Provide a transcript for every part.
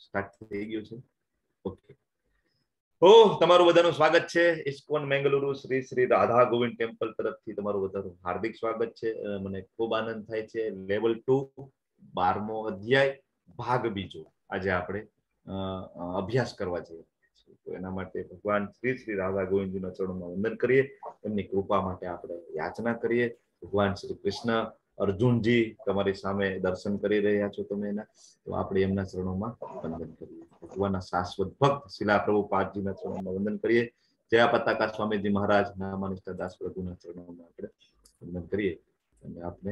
Start થઈ ગયું છે. ઓકે. તમારું બધાનું સ્વાગત છે ઇસ્કોન મેંગલુરુ શ્રી શ્રી રાધા ગોવિંદ ટેમ્પલ તરફથી તમારું બધાનું હાર્દિક સ્વાગત છે. મને ખૂબ આનંદ થાય છે. લેવલ 2 12મો અધ્યાય ભાગ બીજો આજે આપણે અભ્યાસ કરવા જઈએ છીએ. તો એના માટે ભગવાન શ્રી શ્રી રાધા ગોવિંદજીના ચરણોમાં વંદન કરીએ, એમની કૃપા માટે આપણે યાચના કરીએ. ભગવાન શ્રી કૃષ્ણ અર્જુનજી તમારી સામે દર્શન કરી રહ્યા છો તમે એના, તો આપણે એમના ચરણોમાં વંદન કરીએ. ભગવાનના શાશ્વત ભક્ત શિલા પ્રભુપાદજીના ચરણોમાં વંદન કરીએ. જયા પતાકા સ્વામીજી મહારાજ નામાનિષ્ઠ દાસ પ્રભુના ચરણોમાં આપણે વંદન કરીએ અને આપણે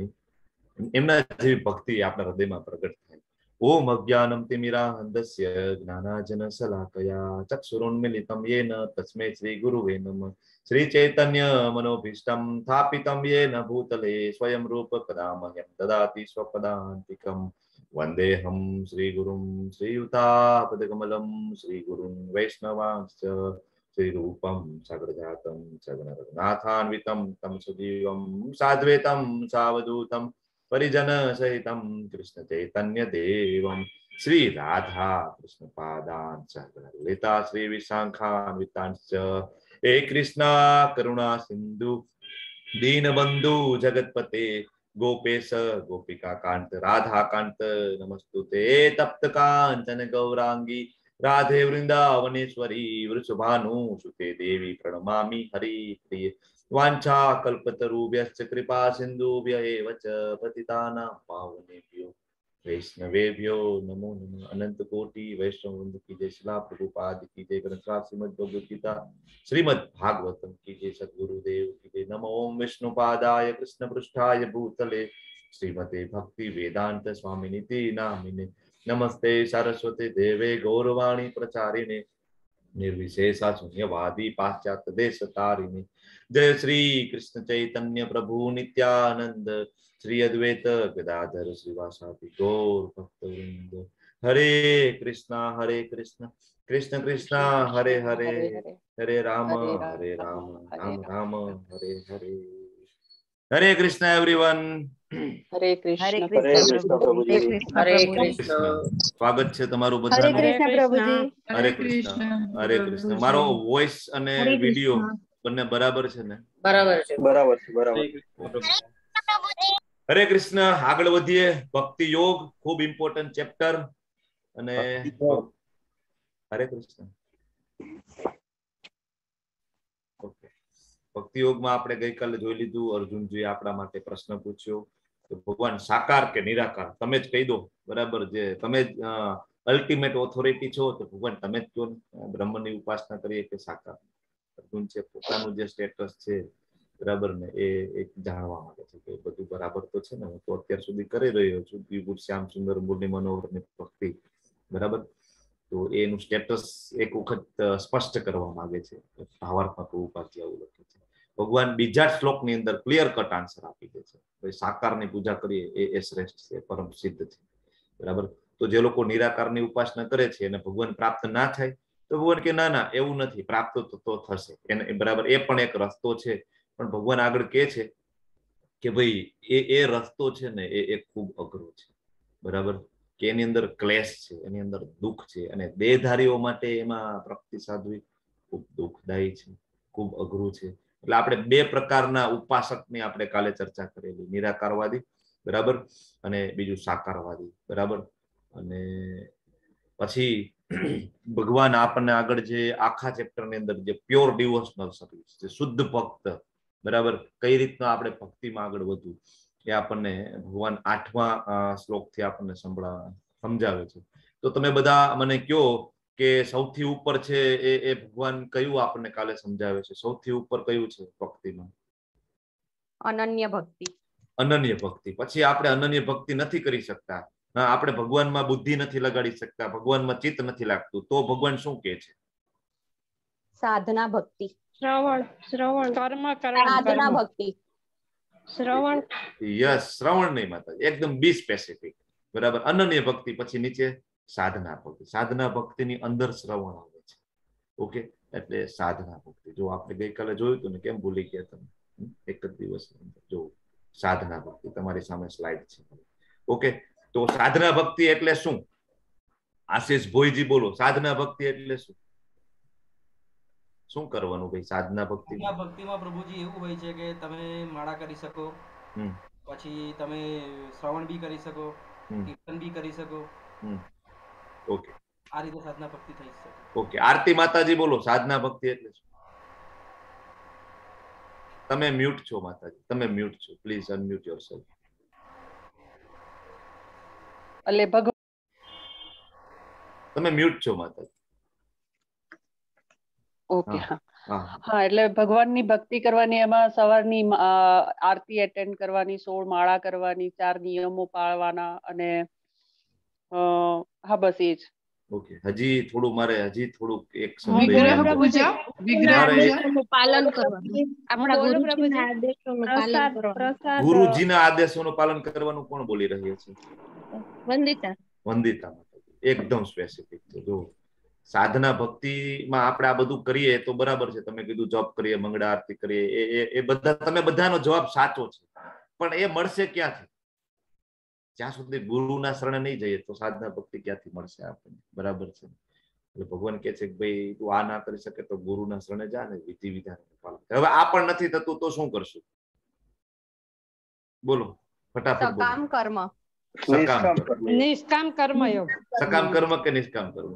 એમના જેવી ભક્તિ આપણા હૃદયમાં પ્રગટ થાય. ઓમ અજ્ઞાનમ તિમિરાંધસ્ય જ્ઞાનાજન શલાકયા ચક્ષુરુન્મિલિતમ યેન તસ્મૈ શ્રી ગુરુવે નમઃ. શ્રી ચૈતન્ય મનોભીષ્ટમ સ્થાપિતમ યેન ભૂતલે સ્વયં રૂપ કદા મહ્યં દદાતિ સ્વપદાન્તિકમ. વંદેહમ શ્રી ગુરુમ શ્રીયુતાપદકમલમ શ્રી ગુરુમ વૈષ્ણવાંશ્ચ શ્રી રૂપમ સગરજાતમ સગન રઘુનાથાન્વિતમ તમ સુજીવમ સાદ્વૈતમ સાવધૂતમ પરિજન સહિતમ કૃષ્ણ ચૈતન્ય દેવમ શ્રી રાધા કૃષ્ણ પાદાન સહગણલલિતા શ્રી વિશાખાન્વિતાંશ્ચ હે કૃષ્ણ કરુણા સિંધુ दीनबंधु जगतपते गोपेश गोपिका कांत राधा कांत नमस्तुते. तप्त कांचन गौरांगी राधे वृंदावनेश्वरी वृषभानु सुते देवी प्रणमामि हरिप्रिय. वांछा कल्पतरुभ्यश्च कृपा सिन्धुभ्य एव च पतितानां पावनेभ्यो वैष्णवेभ्यो नमो नमः. अनंत कोटि वैष्णव वृंद की जय. शिला प्रभुपाद की जय. ग्रंथराज श्रीमद् भगवद गीता श्रीमद् भागवतम की जय. सद्गुरुदेव की जय. नमो ओम विष्णुपादाय कृष्ण पृष्ठाय भूतले श्रीमते भक्ति वेदांत स्वामिनिति नामिने. नमस्ते सरस्वती देवे गौरवाणी प्रचारिणे निर्विशेषा शून्यवादी पाश्चात्य देश तारिणे. जय श्री कृष्ण चैतन्य प्रभु नित्यानंद श्री अद्वैत गदाधर श्रीवासादि गौर भक्तवृंद. हरे कृष्ण कृष्ण कृष्ण हरे हरे हरे राम राम राम हरे हरे. हरे कृष्ण एवरीवन. हरे कृष्ण प्रभुजी. हरे कृष्ण. સ્વાગત છે તમારું हरे બધાનું. कृष्ण प्रभुजी. હરે કૃષ્ણ હરે કૃષ્ણ. મારો વોઇસ અને વિડિયો બંને બરાબર છે ને? બરાબર છે. બરાબર છે, બરાબર. હરે કૃષ્ણ. આગળ વધીએ. ભક્તિ યોગ ખૂબ ઇમ્પોર્ટન્ટ ચેપ્ટર. અને હરે કૃષ્ણ. ઓકે. ભક્તિ યોગમાં આપણે ગઈકાલે જોઈ લીધું. અર્જુનજી આપણા માટે પ્રશ્ન પૂછ્યો કે ભગવાન સાકાર કે નિરાકાર, તમે જ કહી દો. બરાબર, જે તમે જ અલ્ટિમેટ ઓથોરિટી છો, તો ભગવાન તમે જ કહો. બ્રહ્મની ઉપાસના કરીએ કે સાકાર. અર્જુન છે પોતાનું જે સ્ટેટસ છે બરાબર ને એ એક જાણવા માંગે છે કે બધું બરાબર તો છે ને, હું તો અત્યાર સુધી કરી રહ્યો છું વિભૂત શ્યામ સુંદર મુરલી મનોહરની ભક્તિ, બરાબર. તો એનું સ્ટેટસ એક વખત સ્પષ્ટ કરવા માંગે છે. ભાવાર્થમાં પ્રભુપાદજી આવું લખે છે. ભગવાન બીજા શ્લોકની અંદર ક્લિયર કટ આન્સર આપી દે છે. ભાઈ સાકારની પૂજા કરીએ એ શ્રેષ્ઠ છે, પરમ સિદ્ધ છે, બરાબર. તો જે લોકો નિરાકારની ઉપાસના કરે છે અને ભગવાન પ્રાપ્ત ના થાય તો ભગવાન કે ના ના એવું નથી, પ્રાપ્ત તો થશે એને, બરાબર. એ પણ એક રસ્તો છે. પણ ભગવાન આગળ કે છે કે ભાઈ એ રસ્તો છે ને એ ખૂબ અઘરો છે, બરાબર. કે એની અંદર ક્લેશ છે, એની અંદર દુઃખ છે, અને દેહધારીઓ માટે એમાં પ્રાપ્તિ સાધવી ખૂબ દુઃખદાયી છે, ખૂબ અઘરું છે. એટલે આપણે બે પ્રકારના ઉપાસકની આપણે કાલે ચર્ચા કરેલી, નિરાકારવાદી, બરાબર, અને બીજું સાકારવાદી, બરાબર. અને પછી ભગવાન આપણને આગળ જે આખા ચેપ્ટરની અંદર જે પ્યોર ડિવોશનલ સર્વિસ, જે શુદ્ધ ભક્ત, બરાબર, કઈ રીતના આપણે ભક્તિમાં આગળ વધવું એ આપણને ભગવાન 8મા શ્લોકથી આપણને સમજાવે છે. તો તમે બધા મને કહો કે સૌથી ઉપર છે એ ભગવાન કયું આપણને કાલે સમજાવે છે? સૌથી ઉપર કયું છે ભક્તિમાં? અનન્ય ભક્તિ. અનન્ય ભક્તિ. પછી આપણે અનન્ય ભક્તિ નથી કરી શકતા, આપણે ભગવાનમાં બુદ્ધિ નથી લગાડી શકતા, ભગવાનમાં ચિત્ત નથી લાગતું, તો ભગવાન શું કહે છે? સાધના ભક્તિ. શ્રવણ કર્મ સાધના ભક્તિ. શ્રવણ. યસ, શ્રવણ નહીં માતા, એકદમ બી સ્પેસિફિક, બરાબર. અનન્ય ભક્તિ પછી નીચે સાધના ભક્તિ. સાધના ભક્તિની અંદર શ્રવણ આવે છે. ઓકે, એટલે સાધના ભક્તિ. જો આપણે ગઈકાલે જોયું હતું ને, કેમ ભૂલી ગયા તમે? એક જ દિવસ જો સાધના ભક્તિ તમારી સામે સ્લાઇડ છે. ઓકે, તો સાધના ભક્તિ એટલે શું? આશીષ ભોઈજી બોલો, સાધના ભક્તિ એટલે શું? શું કરવાનું ભાઈ સાધના ભક્તિ? સાધના ભક્તિમાં પ્રભુજી એવું હોય છે કે તમે માળા કરી શકો, પછી તમે શ્રવણ બી કરી શકો, કીર્તન બી કરી શકો. ઓકે, આ રીતે સાધના ભક્તિ થઈ શકે. ઓકે, આરતી માતાજી બોલો, સાધના ભક્તિ એટલે શું? તમે મ્યુટ છો માતાજી, તમે મ્યુટ છો, પ્લીઝ અનમ્યુટ યોરસેલ્ફ. એટલે તમે મ્યુટ છો માતાજી. ઓકે, હા, એટલે ભગવાનની ભક્તિ કરવાની, એમાં સવારની આરતી એટેન્ડ કરવાની, 16 માળા કરવાની, 4 નિયમો પાળવાના, અને હા બસ એ જ. ઓકે, હજી થોડું મારે એક પાલન કરવાનું, આપણા ગુરુજીના આદેશોનું પાલન કરવાનું. ગુરુજીના આદેશોનું પાલન કરવાનું કોણ બોલી રહ્યો છે? વંદિતા. વંદિતા માતાજી, એકદમ સ્પેસિફિક છે. જો સાધના ભક્તિમાં આપણે આ બધું કરીએ તો બરાબર છે. તમે કીધું જોબ કરીએ, મંગળા આરતી કરીએ, એ બધા, તમે બધાનો જવાબ સાચો છે, પણ એ મળશે ક્યાંથી? જ્યાં સુધી ગુરુના શરણે નહીં જઈએ તો સાધના ભક્તિ ક્યાંથી મળશે આપણને? બરાબર છે. એટલે ભગવાન કહે છે કે ભાઈ તું આ ના કરી શકે તો ગુરુના શરણે જા ને વિધિ વિધાન પાલન. હવે આ પણ નથી થતું તો શું કરશું? બોલો ફટાફટ. સકામ કર્મ. નિષ્કામ કર્મયોગ. સકામ કર્મ કે નિષ્કામ કર્મ?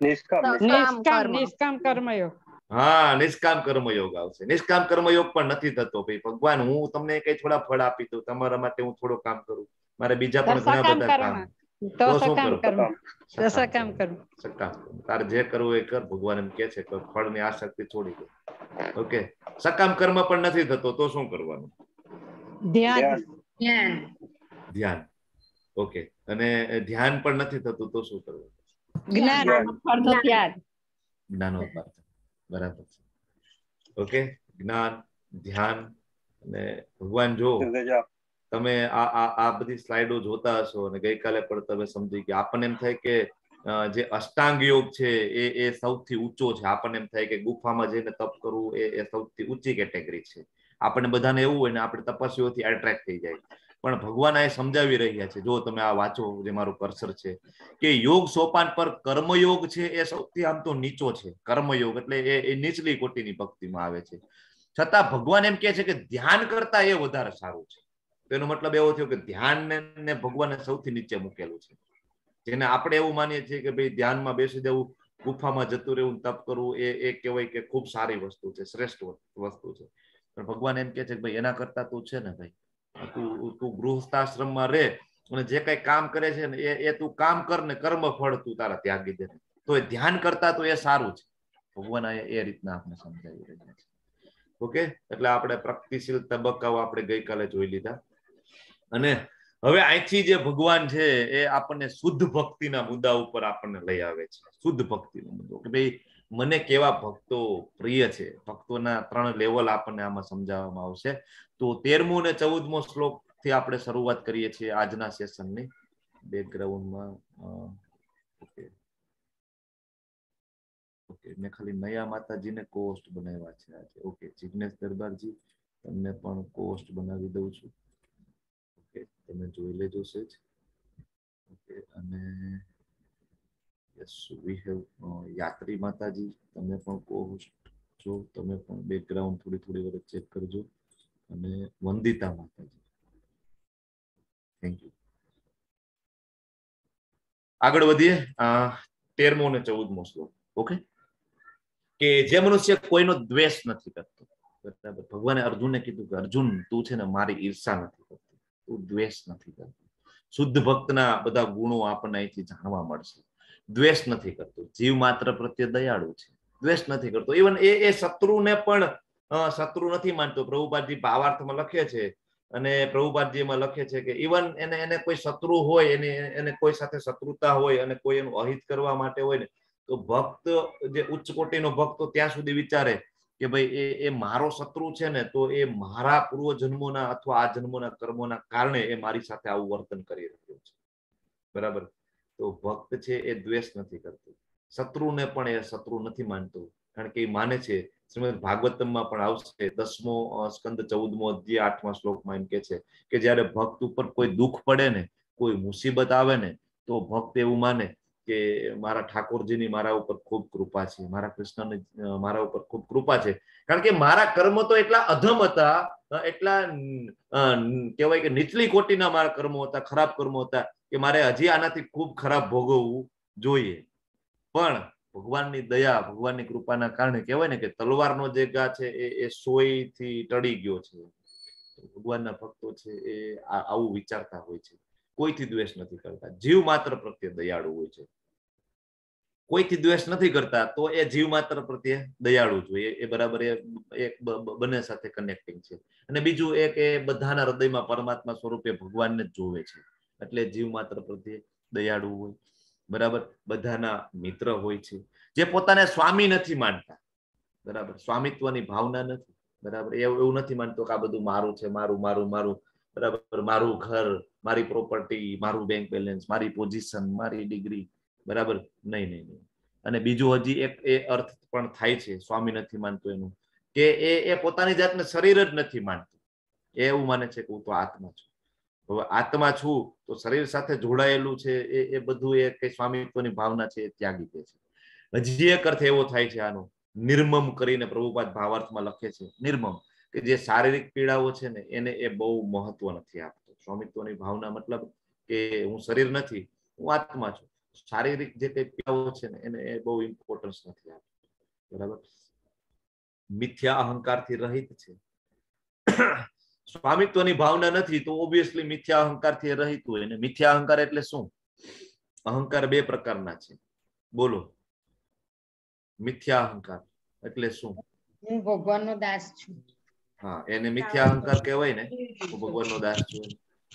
નિષ્કામ કર્મયોગ. હા, નિષ્કામ કર્મયોગ આવશે. નિષ્કામ કર્મયોગ પણ નથી થતો ભાઈ. ભગવાન હું તમને કઈ થોડા ફળ આપી દઉં, તમારા માટે હું થોડું કામ કરું, મારે બીજા પણ ઘણા બધા કામ. તો શું કરું? સકામ કર્મ. સકામ. તારે જે કરવું એ કર. ભગવાન એમ કે છે કે ફળની આસક્તિ છોડી દે. ઓકે, સકામ કર્મ પણ નથી થતો તો શું કરવાનું? ધ્યાન. ધ્યાન. ઓકે, અને ધ્યાન પણ નથી થતું તો શું કરવું? જ્ઞાન. જ્ઞાનોપાર્જન. બરાબર છે. ઓકે, જ્ઞાન, ધ્યાન અને ભગવાન. જો તમે આ બધી સ્લાઇડો જોતા હશો અને ગઈકાલે પણ તમે સમજી ગયા, આપણને એમ થાય કે જે અષ્ટાંગ યોગ છે એ સૌથી ઊંચો છે. આપણને એમ થાય કે ગુફામાં જઈને તપ કરવું એ સૌથી ઊંચી કેટેગરી છે. આપણને બધાને એવું હોય ને આપણે તપસ્વીઓથી એટ્રેક્ટ થઈ જાય. પણ ભગવાન આ સમજાવી રહ્યા છે. જો તમે આ વાંચો, જે મારું કર્સર છે, કે યોગ સોપાન પર કર્મયોગ છે એ સૌથી આમ તો નીચો છે. કર્મયોગ એટલે એ નીચલી કોટીની ભક્તિમાં આવે છે. છતાં ભગવાન એમ કહે છે કે ધ્યાન કરતા એ વધારે સારું છે. તેનો મતલબ એવો થયો કે ધ્યાન ને ભગવાને સૌથી નીચે મૂકેલું છે. જેને આપણે એવું માનીએ છીએ કે ભાઈ ધ્યાનમાં બેસી જવું, ગુફામાં જતું રહેવું, તપ કરવું, એ કહેવાય કે ખૂબ સારી વસ્તુ છે, શ્રેષ્ઠ વસ્તુ છે. પણ ભગવાન એમ કહે છે કે ભાઈ એના કરતા તું છે ને ભાઈ, તું ગૃહસ્થાશ્રમમાં રહે અને જે કઈ કામ કરે છે ને એ તું કામ કર ને કર્મ ફળ તું તારા ત્યાગી દે, તો એ ધ્યાન કરતા તો એ સારું છે. ભગવાન એ રીતના આપણે સમજાવી રહ્યા છે. ઓકે, એટલે આપણે પ્રગતિશીલ તબક્કાઓ આપણે ગઈકાલે જોઈ લીધા. અને હવે અહીંથી જે ભગવાન છે એ આપણને શુદ્ધ ભક્તિના મુદ્દા ઉપર આપણને લઈ આવે છે. શુદ્ધ ભક્તિનો મુદ્દો કે ભાઈ મને કેવા ભક્તો પ્રિય છે. ભક્તોના 3 લેવલ આપણને આમાં સમજાવવામાં આવશે. તો 13મો અને 14મો શ્લોક થી આપણે શરૂઆત કરીએ છીએ આજના સેશનની. બેકગ્રાઉન્ડમાં ઓકે, મેં ખાલી નયા માતાજીને કોસ્ટ બનાવ્યા છે આજે. ઓકે, જિગ્નેશ દરબારજી તમને પણ કોસ્ટ બનાવી દઉં છું. ઓકે, તમે જોઈ લેજો સેજ. ઓકે, અને યસ વી હેવ યાત્રી માતાજી, તમે પણ કોસ્ટ છો, તમે પણ બેકગ્રાઉન્ડ થોડી વખત ચેક કરજો. અને વંદિતા માતાજી, થેન્ક યુ. આગળ વધીએ. 13મો અને 14મો શ્લોક. ઓકે, કે જે મનુષ્ય કોઈનો દ્વેષ નથી કરતો. બરાબર, ભગવાને અર્જુનને કીધું કે અર્જુન તું છે ને મારી ઈર્ષા નથી કરતો, તું દ્વેષ નથી કરતો. શુદ્ધ ભક્તના બધા ગુણો આપણને અહીંથી જાણવા મળશે. દ્વેષ નથી કરતો, જીવ માત્ર પ્રત્યે દયાળુ છે, દ્વેષ નથી કરતો. ઇવન એ શત્રુને પણ શત્રુ નથી માનતો. પ્રભુપાદજી ભાવાર્થમાં લખે છે, અને પ્રભુપાદજી એમાં લખે છે કે ઇવન એને કોઈ શત્રુ હોય, એને કોઈ સાથે શત્રુતા હોય અને કોઈ એનું અહિત કરવા માટે હોય ને, તો ભક્ત, જે ઉચ્ચ કોટીનો ભક્ત, ત્યાં સુધી વિચારે કે ભાઈ એ મારો શત્રુ છે ને, તો એ મારા પૂર્વ જન્મોના અથવા આ જન્મોના કર્મોના કારણે એ મારી સાથે આવું વર્તન કરી રહ્યો છે. બરાબર, તો ભક્ત છે એ દ્વેષ નથી કરતો. શત્રુને પણ એ શત્રુ નથી માનતો, કારણ કે એ માને છે, શ્રીમદ ભાગવતમમાં પણ આવશે, 10મો સ્કંદ 14મો અધ્યાય 8મા શ્લોકમાં એમ કે છે કે જયારે ભક્ત ઉપર કોઈ દુઃખ પડે ને, કોઈ મુસીબત આવે ને, તો ભક્ત એવું માને કે મારા ઠાકોરજીની મારા ઉપર ખૂબ કૃપા છે, મારા કૃષ્ણની મારા ઉપર ખૂબ કૃપા છે, કારણ કે મારા કર્મો તો એટલા અધમ હતા, એટલા કહેવાય કે નીચલી કોટીના મારા કર્મો હતા, ખરાબ કર્મો હતા કે મારે હજી આનાથી ખૂબ ખરાબ ભોગવવું જોઈએ. પણ ભગવાનની દયા, ભગવાનની કૃપાના કારણે કહેવાય ને કે તલવારનો જે ઘા છે એ સોયથી ટળી ગયો છે. ભગવાનના ભક્તો છે એ આવું વિચારતા હોય છે, કોઈથી દ્વેષ નથી કરતા, જીવ માત્ર પ્રત્યે દયાળુ હોય છે. કોઈથી દ્વેષ નથી કરતા તો એ જીવ માત્ર પ્રત્યે દયાળુ જોઈએ, એ બરાબર એક બંને સાથે કનેક્ટિંગ છે. અને બીજું એ કે બધાના હૃદયમાં પરમાત્મા સ્વરૂપે ભગવાનને જ જોવે છે, એટલે જીવ માત્ર પ્રત્યે દયાળુ હોય. બરાબર, બધાના મિત્ર હોય છે, જે પોતાને સ્વામી નથી માનતા. બરાબર, સ્વામિત્વની ભાવના નથી. બરાબર, એવું નથી માનતો કે આ બધું મારું છે, મારું મારું મારું. બરાબર, મારું ઘર, મારી પ્રોપર્ટી, મારું બેંક બેલેન્સ, મારી પોઝિશન, મારી ડિગ્રી. બરાબર, નહીં નહીં નહીં. અને બીજું હજી એક એ અર્થ પણ થાય છે સ્વામી નથી માનતો એનું, કે એ પોતાની જાતને શરીર જ નથી માનતું. એ એવું માને છે કે હું તો આત્મા છું. હવે આત્મા છું તો શરીર સાથે જોડાયેલું છે એ બધું એ કઈ સ્વામિત્વની ભાવના છે એ ત્યાગી દે છે. હજી એક અર્થ એવો થાય છે આનો, નિર્મમ કરીને પ્રભુપાદ ભાવાર્થમાં લખે છે, નિર્મમ, કે જે શારીરિક પીડાઓ છે ને એને એ બહુ મહત્વ નથી આપતો. સ્વામિત્વની ભાવના મતલબ કે હું શરીર નથી, હું આત્મા છું. શારીરિક જે કઈ પીડાઓ છે ને એને એ બહુ ઇમ્પોર્ટન્સ નથી આપતો. બરાબર, મિથ્યા અહંકારથી રહિત છે. સ્વામિત્વની ભાવના નથી તો ઓબ્વિયસલી મિથ્યા અહંકારથી રહિત હોય. ને મિથ્યા અહંકાર એટલે શું? અહંકાર બે પ્રકારના છે, બોલો. મિથ્યા અહંકાર એટલે શું? હું ભગવાનનો દાસ છું. હા, એને મિથ્યા અહંકાર કહેવાય ને, હું ભગવાનનો દાસ છું.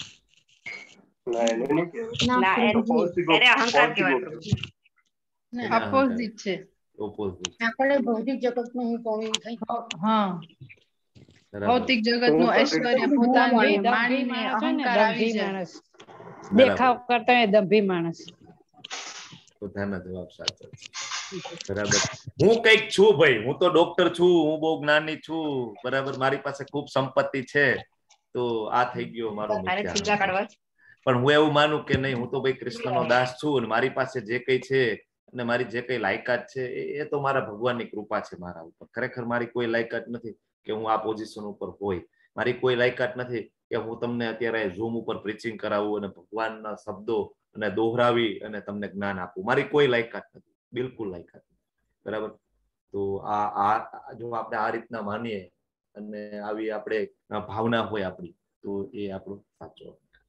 ઓપોઝિટ છે. આપણે ભૌતિક જગતનું હું કહું થઈ. હા, ભૌતિક જગતનું ઐશ્વર્ય પોતાને માનીને અહંકાર આવી જાય. દેખાવ કરતા હોય દંભી માણસ. બધાના જવાબ સાચા છે. બરાબર, હું કઈક છું ભાઈ, હું તો ડોક્ટર છું, હું બહુ જ્ઞાની છું. બરાબર, મારી પાસે ખૂબ સંપત્તિ છે, તો આ થઈ ગયો મારો મિથ્યા. પણ હું એવું માનું કે નહીં, હું તો ભાઈ કૃષ્ણનો દાસ છું અને મારી પાસે જે કઈ છે અને મારી જે કઈ લાયકાત છે એ તો મારા ભગવાનની કૃપા છે મારા ઉપર. ખરેખર મારી કોઈ લાયકાત નથી કે હું આ પોઝિશન ઉપર હોય. મારી કોઈ લાયકાત નથી કે હું તમને અત્યારે ઝૂમ ઉપર પ્રીચિંગ કરાવું અને ભગવાનના શબ્દો અને દોહરાવી અને તમને જ્ઞાન આપું. મારી કોઈ લાયકાત નથી, બિલકુલ લાયકાત નથી. બરાબર, તો આ જો આપણે આ રીતના માનીએ અને આવી આપણે ભાવના હોય આપણી, તો એ આપણો સાચો.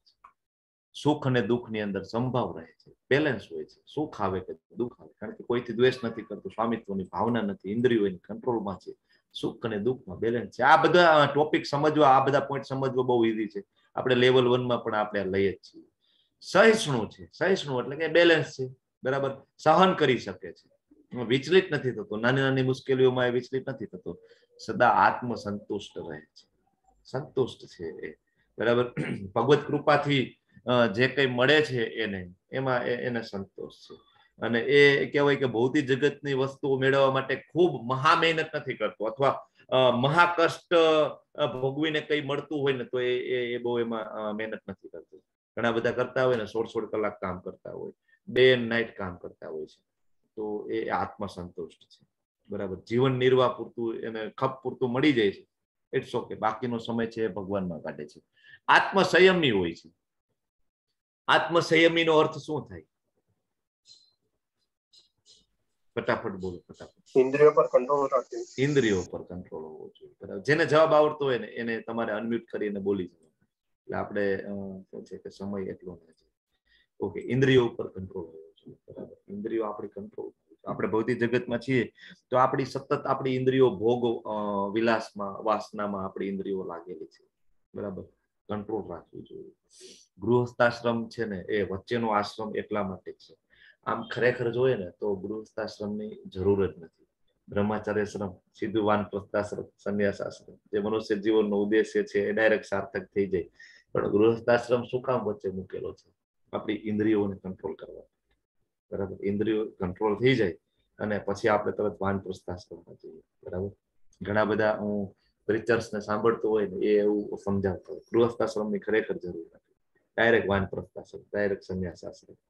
સુખ અને દુઃખ ની અંદર સંભાવ રહે છે, બેલેન્સ હોય છે. સુખ આવે કે દુઃખ આવે, કારણ કે કોઈથી દ્વેષ નથી કરતો, સ્વામિત્વની ભાવના નથી, ઇન્દ્રિયોની કંટ્રોલમાં છે. સુખ અને દુઃખમાં બેલેન્સ છે. આ બધા ટોપિક સમજવા, આ બધા પોઈન્ટ સમજવા બહુ ઈઝી છે. આપણે લેવલ 1 માં પણ આપણે લઈએ જ છીએ. સહિષ્ણુ છે, સહિષ્ણુ એટલે કે બેલેન્સ છે. બરાબર, સહન કરી શકે છે, વિચલિત નથી થતો, નાની નાની મુશ્કેલીઓમાં એ વિચલિત નથી થતો, સદા આત્મસંતુષ્ટ રહે છે, સંતુષ્ટ છે એ. બરાબર, ભગવત કૃપાથી જે કઈ મળે છે એમાં એને સંતોષ છે. અને એ કહેવાય કે ભૌતિક જગતની વસ્તુઓ મેળવવા માટે ખૂબ મહા મહેનત નથી કરતો, અથવા મહાકષ્ટ ભોગવીને કઈ મળતું હોય ને તો એ બહુ એમાં મહેનત નથી કરતો. ઘણા બધા કરતા હોય ને 16 કલાક કામ કરતા હોય, ડે એન્ડ નાઇટ કામ કરતા હોય છે, તો એ આત્મસંતુષ્ટ છે. બરાબર, જીવન નિર્વાહ પૂરતું એને ખપ પૂરતું મળી જાય છે, ઇટ્સ ઓકે. બાકીનો સમય છે એ ભગવાનમાં કાઢે છે. આત્મસંયમી હોય છે. આત્મસંયમી નો અર્થ શું થાય? ફટાફટ બોલો, ફટાફટ. ઇન્દ્રિયો પર કંટ્રોલ રાખે. ઇન્દ્રિયો પર કંટ્રોલ હોવો જોઈએ. બરાબર, જેને જવાબ આવડતો હોય ને એને તમારે અનમ્યુટ કરીને બોલી જવાનું. એટલે આપણે શું છે કે સમય એટલો નથી. ઓકે, ઇન્દ્રિયો ઉપર કંટ્રોલ હોવો જોઈએ. બરાબર, ઇન્દ્રિયો આપણી કંટ્રોલ. આપણે ભૌતિક જગતમાં છીએ તો આપણી સતત આપણી ઇન્દ્રિયો ભોગ વિલાસમાં, વાસનામાં આપણી ઇન્દ્રિયો લાગેલી છે. બરાબર, કંટ્રોલ રાખવું જોઈએ. ગૃહસ્થાશ્રમ છે ને એ વચ્ચેનો આશ્રમ એટલા માટે છે. આમ ખરેખર જોઈએ ને તો ગૃહસ્થાશ્રમની જરૂર જ નથી. બ્રહ્મચર્યાશ્રમ, સીધું વાનપ્રસ્થાશ્રમ, સંન્યાસાશ્રમ, જે મનુષ્ય જીવનનો ઉદ્દેશ્ય છે એ ડાયરેક્ટ સાર્થક થઈ જાય. પણ ગૃહસ્થાશ્રમ શું કામ વચ્ચે મૂકેલો છે? આપણી ઇન્દ્રિયોને કંટ્રોલ કરવા. બરાબર, ઇન્દ્રિયો કંટ્રોલ થઈ જાય અને પછી આપણે તરત વાનપ્રસ્થાશ્રમમાં જઈએ. બરાબર, ઘણા બધા હું પ્રીચર્સને સાંભળતો હોય ને એ એવું સમજાવતો હોય, ગૃહસ્થાશ્રમની ખરેખર જરૂર નથી. ડાયરેક્ટ વાનપ્રસ્થાશ્રમ, ડાયરેક્ટ સંન્યાસાશ્રમ.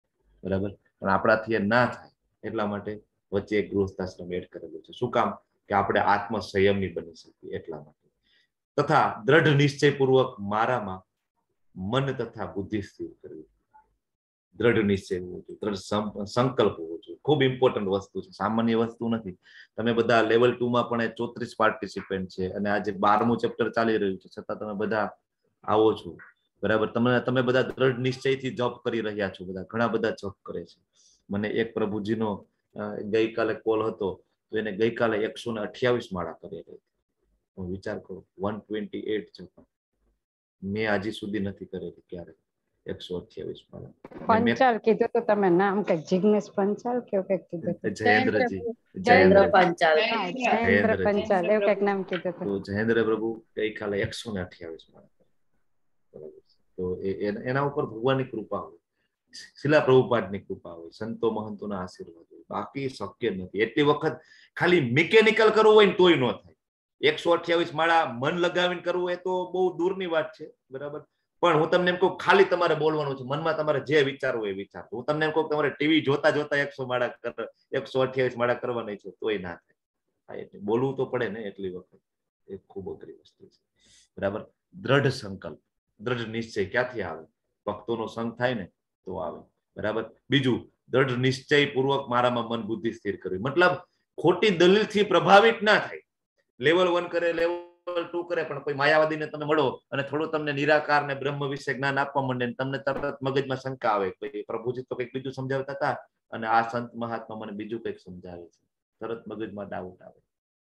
બરાબર, પણ આપણાથી એ ના થાય એટલા માટે વચ્ચે એક ગૃહસ્થાશ્રમ એડ કરેલું છે. શું કામ? કે આપણે આત્મ સંયમી બની શકીએ એટલા માટે. તથા દ્રઢ નિશ્ચયપૂર્વક મારામાં મન તથા બુદ્ધિ સ્થિર કરવી. દ્રઢ નિશ્ચય હોવો જોઈએ, દ્રઢ સંકલ્પ હોવો જોઈએ. ખૂબ ઇમ્પોર્ટન્ટ વસ્તુ છે, સામાન્ય વસ્તુ નથી. તમે બધા લેવલ 2 માં પણ 34 પાર્ટિસિપન્ટ છે અને આજે 12મું ચેપ્ટર ચાલી રહ્યું છે, છતાં તમે બધા આવો છો. બરાબર, તમે બધા દ્રઢ નિશ્ચયથી જોબ કરી રહ્યા છો. બધા ઘણા બધા જોબ કરે છે. મને એક પ્રભુજીનો ગઈકાલે કોલ હતો, તો એને ગઈકાલે 128 માળા કરેલી. હું વિચાર કરું, 128 છે, મેં હજી સુધી નથી કરેલી ક્યારે 128 માળા. પંચાલ કીધું તો તમે નામ કઈક જિગ્નેશ પંચાલ કેવું કઈક કીધું. જયેન્દ્રજી, જયેન્દ્ર પંચાલ. જયેન્દ્ર પંચાલ એવું કઈક નામ કીધું. તો જયેન્દ્ર પ્રભુ ગઈકાલે 128 માળા. બરાબર, તો એના ઉપર ભગવાનની કૃપા હોય, શિલા પ્રભુપાદની કૃપા હોય, સંતો મહંતોના આશીર્વાદ હોય. બાકી શક્ય નથી. એટલી વખત ખાલી મિકેનિકલ કરવું હોય ને તોય ન થાય. 128 માળા મન લગાવીને કરવું એ તો બહુ દૂરની વાત છે. બરાબર, પણ હું તમને એમ કહું, ખાલી તમારે બોલવાનું છે, મનમાં તમારે જે વિચારવું એ વિચાર. હું તમને એમ કહું, તમારે ટીવી જોતા જોતા 128 માળા કરવાની છે, તોય ના થાય. એટલે બોલવું તો પડે ને એટલી વખત. એ ખૂબ અઘરી વસ્તુ છે. બરાબર, દ્રઢ સંકલ્પ, દ્રઢ નિશ્ચય ક્યાંથી આવે? ભક્તોનો સંગ થાય ને તો આવે. બરાબર, બીજું, દ્રઢ નિશ્ચય પૂર્વક મારામાં મન બુદ્ધિ સ્થિર કરવી. મતલબ ખોટી દલીલથી પ્રભાવિત ના થાય. લેવલ 1 કરે, લેવલ 2 કરે, પણ કોઈ માયાવાદીને તમે મળો અને થોડું તમને નિરાકાર ને બ્રહ્મ વિશે જ્ઞાન આપવા માંડે, તમને તરત મગજમાં શંકા આવે કે પ્રભુજી તો કંઈક બીજું સમજાવતા હતા અને આ સંત મહાત્મા મને બીજું કંઈક સમજાવે છે. તરત મગજમાં ડાઉટ આવે.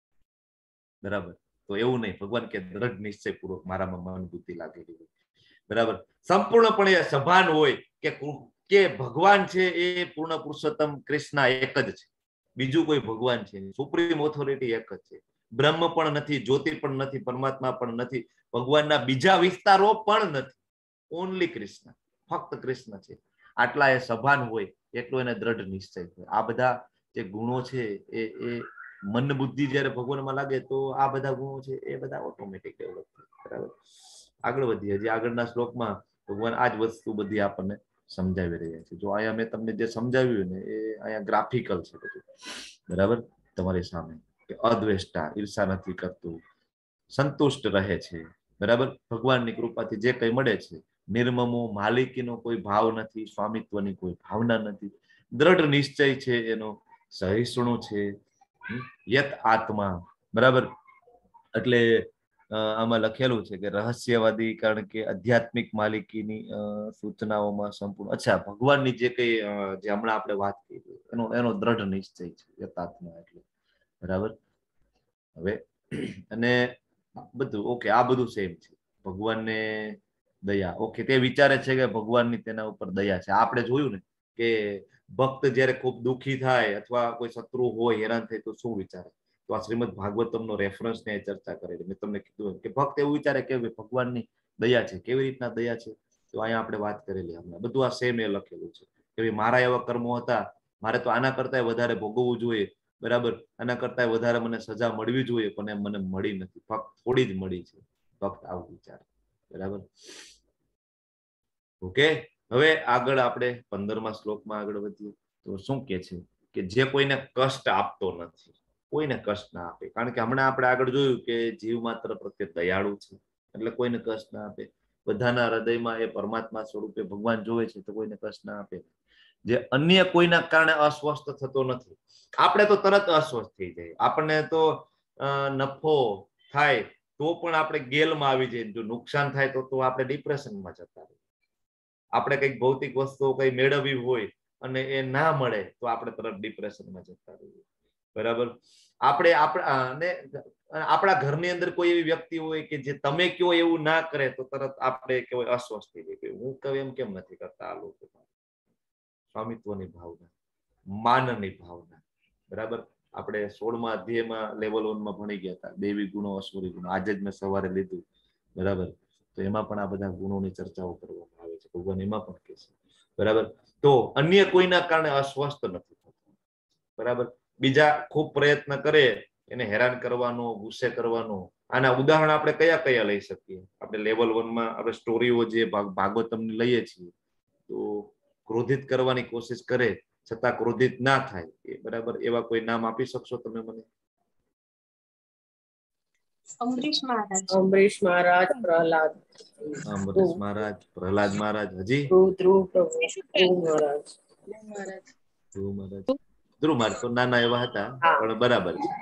બરાબર, તો એવું નહીં. ભગવાન કે દ્રઢ નિશ્ચય પૂર્વક મારામાં મન બુદ્ધિ લાગેલી હોય. બરાબર, સંપૂર્ણપણે સભાન હોય કે ભગવાન છે એ પૂર્ણ પુરુષોત્તમ કૃષ્ણ એક જ છે, બીજું કોઈ ભગવાન છે, સુપ્રીમ ઓથોરિટી એક જ છે. બ્રહ્મ પણ નથી, જ્યોતિ પણ નથી, પરમાત્મા પણ નથી, ભગવાનના બીજા વિસ્તારો પણ નથી. ઓનલી કૃષ્ણ, ફક્ત કૃષ્ણ છે. આટલા એ સભાન હોય એટલો એને દ્રઢ નિશ્ચય હોય. આ બધા જે ગુણો છે એ મન બુદ્ધિ જયારે ભગવાનમાં લાગે તો આ બધા ગુણો છે એ બધા ઓટોમેટિક ડેવલપ થાય. બરાબર, આગળ વધીએ. હજી આગળના શ્લોકમાં ભગવાન આ જ વસ્તુ બધી આપણને સમજાવી રહ્યા છે. જો અહીંયા મેં તમને જે સમજાવ્યું ને એ અહીંયા ગ્રાફિકલ છે બધું. બરાબર, તમારી સામે કે અદ્વેષ્ટા, ઈર્ષા નથી કરતું, સંતુષ્ટ રહે છે. બરાબર, ભગવાનની કૃપાથી જે કંઈ મળે છે, નિર્મમો, માલિકીનો કોઈ ભાવ નથી, સ્વામિત્વની કોઈ ભાવના નથી, દ્રઢ નિશ્ચય છે એનો, સહિષ્ણુ છે, યત આત્મા. બરાબર, એટલે આમાં લખેલું છે કે રહસ્યવાદી, કારણ કે આધ્યાત્મિક માલિકીની સૂચનાઓમાં સંપૂર્ણ. અચ્છા, ભગવાનની જે કઈ જે હમણાં આપણે વાત કરી એનો દ્રઢ નિશ્ચય છે યથાત્મા એટલે. બરાબર, હવે અને બધું ઓકે, આ બધું સેમ છે. ભગવાનને દયા, ઓકે, તે વિચારે છે કે ભગવાનની તેના ઉપર દયા છે. આપણે જોયું ને કે ભક્ત જયારે ખૂબ દુઃખી થાય અથવા કોઈ શત્રુ હોય, હેરાન થાય તો શું વિચારે? તો આ શ્રીમદ ભાગવતમનો રેફરન્સ ને ચર્ચા કરેલી. મેં તમને કીધું કે ભક્ત એવું વિચારે કે ભગવાનની દયા છે. કેવી રીતના દયા છે? તો અહીંયા આપણે વાત કરેલી હમણાં. બધું આ સેમ એ લખેલું છે કે મારા એવા કર્મો હતા, મારે તો આના કરતા વધારે ભોગવવું જોઈએ. બરાબર, આના કરતા વધારે મને સજા મળવી જોઈએ, પણ એ મને મળી નથી, ફક્ત થોડી જ મળી છે. ફક્ત આવું વિચાર. બરાબર, ઓકે. હવે આગળ આપણે 15મા શ્લોકમાં આગળ વધીએ તો શું કે છે કે જે કોઈને કષ્ટ આપતો નથી, કોઈને કષ્ટ ના આપે. કારણ કે હમણાં આપણે આગળ જોયું કે જીવ માત્ર પ્રત્યે દયાળુ છે, એટલે કોઈને કષ્ટ ના આપે. બધાના હૃદયમાં એ પરમાત્મા સ્વરૂપે ભગવાન જોવે છે, તો કોઈને કષ્ટ ના આપે. જે અન્ય કોઈના કારણે અસ્વસ્થ થતો નથી. આપણે તો તરત અસ્વસ્થ થઈ જાય. આપણને તો નફો થાય તો પણ આપણે ગેલમાં આવી જઈએ, જો નુકસાન થાય તો આપણે ડિપ્રેશનમાં જતા રહીએ. આપણે કંઈક ભૌતિક વસ્તુઓ કઈ મેળવવી હોય અને એ ના મળે તો આપણે તરત ડિપ્રેશનમાં જતા રહીએ. બરાબર, આપણે આપણા ઘરની અંદર કોઈ એવી વ્યક્તિ હોય કે જે તમે કયો એવું ના કરે તો તરત આપણે કેવું અસ્વસ્થ થઈ જાય. હું કહું એમ કેમ નથી કરતા આ લોકો? સ્વામિત્વની ભાવના, માનની ભાવના. બરાબર, આપણે 16મા અધ્યાયમાં લેવલ 1 માં ભણી ગયા હતા, દૈવી ગુણો, અસુરી ગુણો. આજે જ મેં સવારે લીધું. બરાબર, તો એમાં પણ આ બધા ગુણોની ચર્ચાઓ કરવામાં આવે છે. ભગવાન એમાં પણ કહે છે. બરાબર, તો અન્ય કોઈના કારણે અસ્વસ્થ નથી થતું. બરાબર, બીજા ખૂબ પ્રયત્ન કરે એને હેરાન કરવાનો, ગુસ્સે કરવાનો. આના ઉદાહરણ આપણે કયા કયા લઈ શકીએ? આપણે લેવલ 1 માં આપણે સ્ટોરીઓ જે ભાગવતમની લઈએ છીએ, તો ક્રોધિત કરવાની કોશિશ કરે છતાં ક્રોધિત ના થાય, એ બરાબર એવા કોઈ નામ આપી શકશો તમે મને? અમરીશ મહારાજ, પ્રહલાદ, અમરીશ મહારાજ, પ્રહલાદ મહારાજ, હજી ધ્રુવ મહારાજ, ધ્રુવ મહારાજ તો નાના એવા હતા પણ બરાબર છે,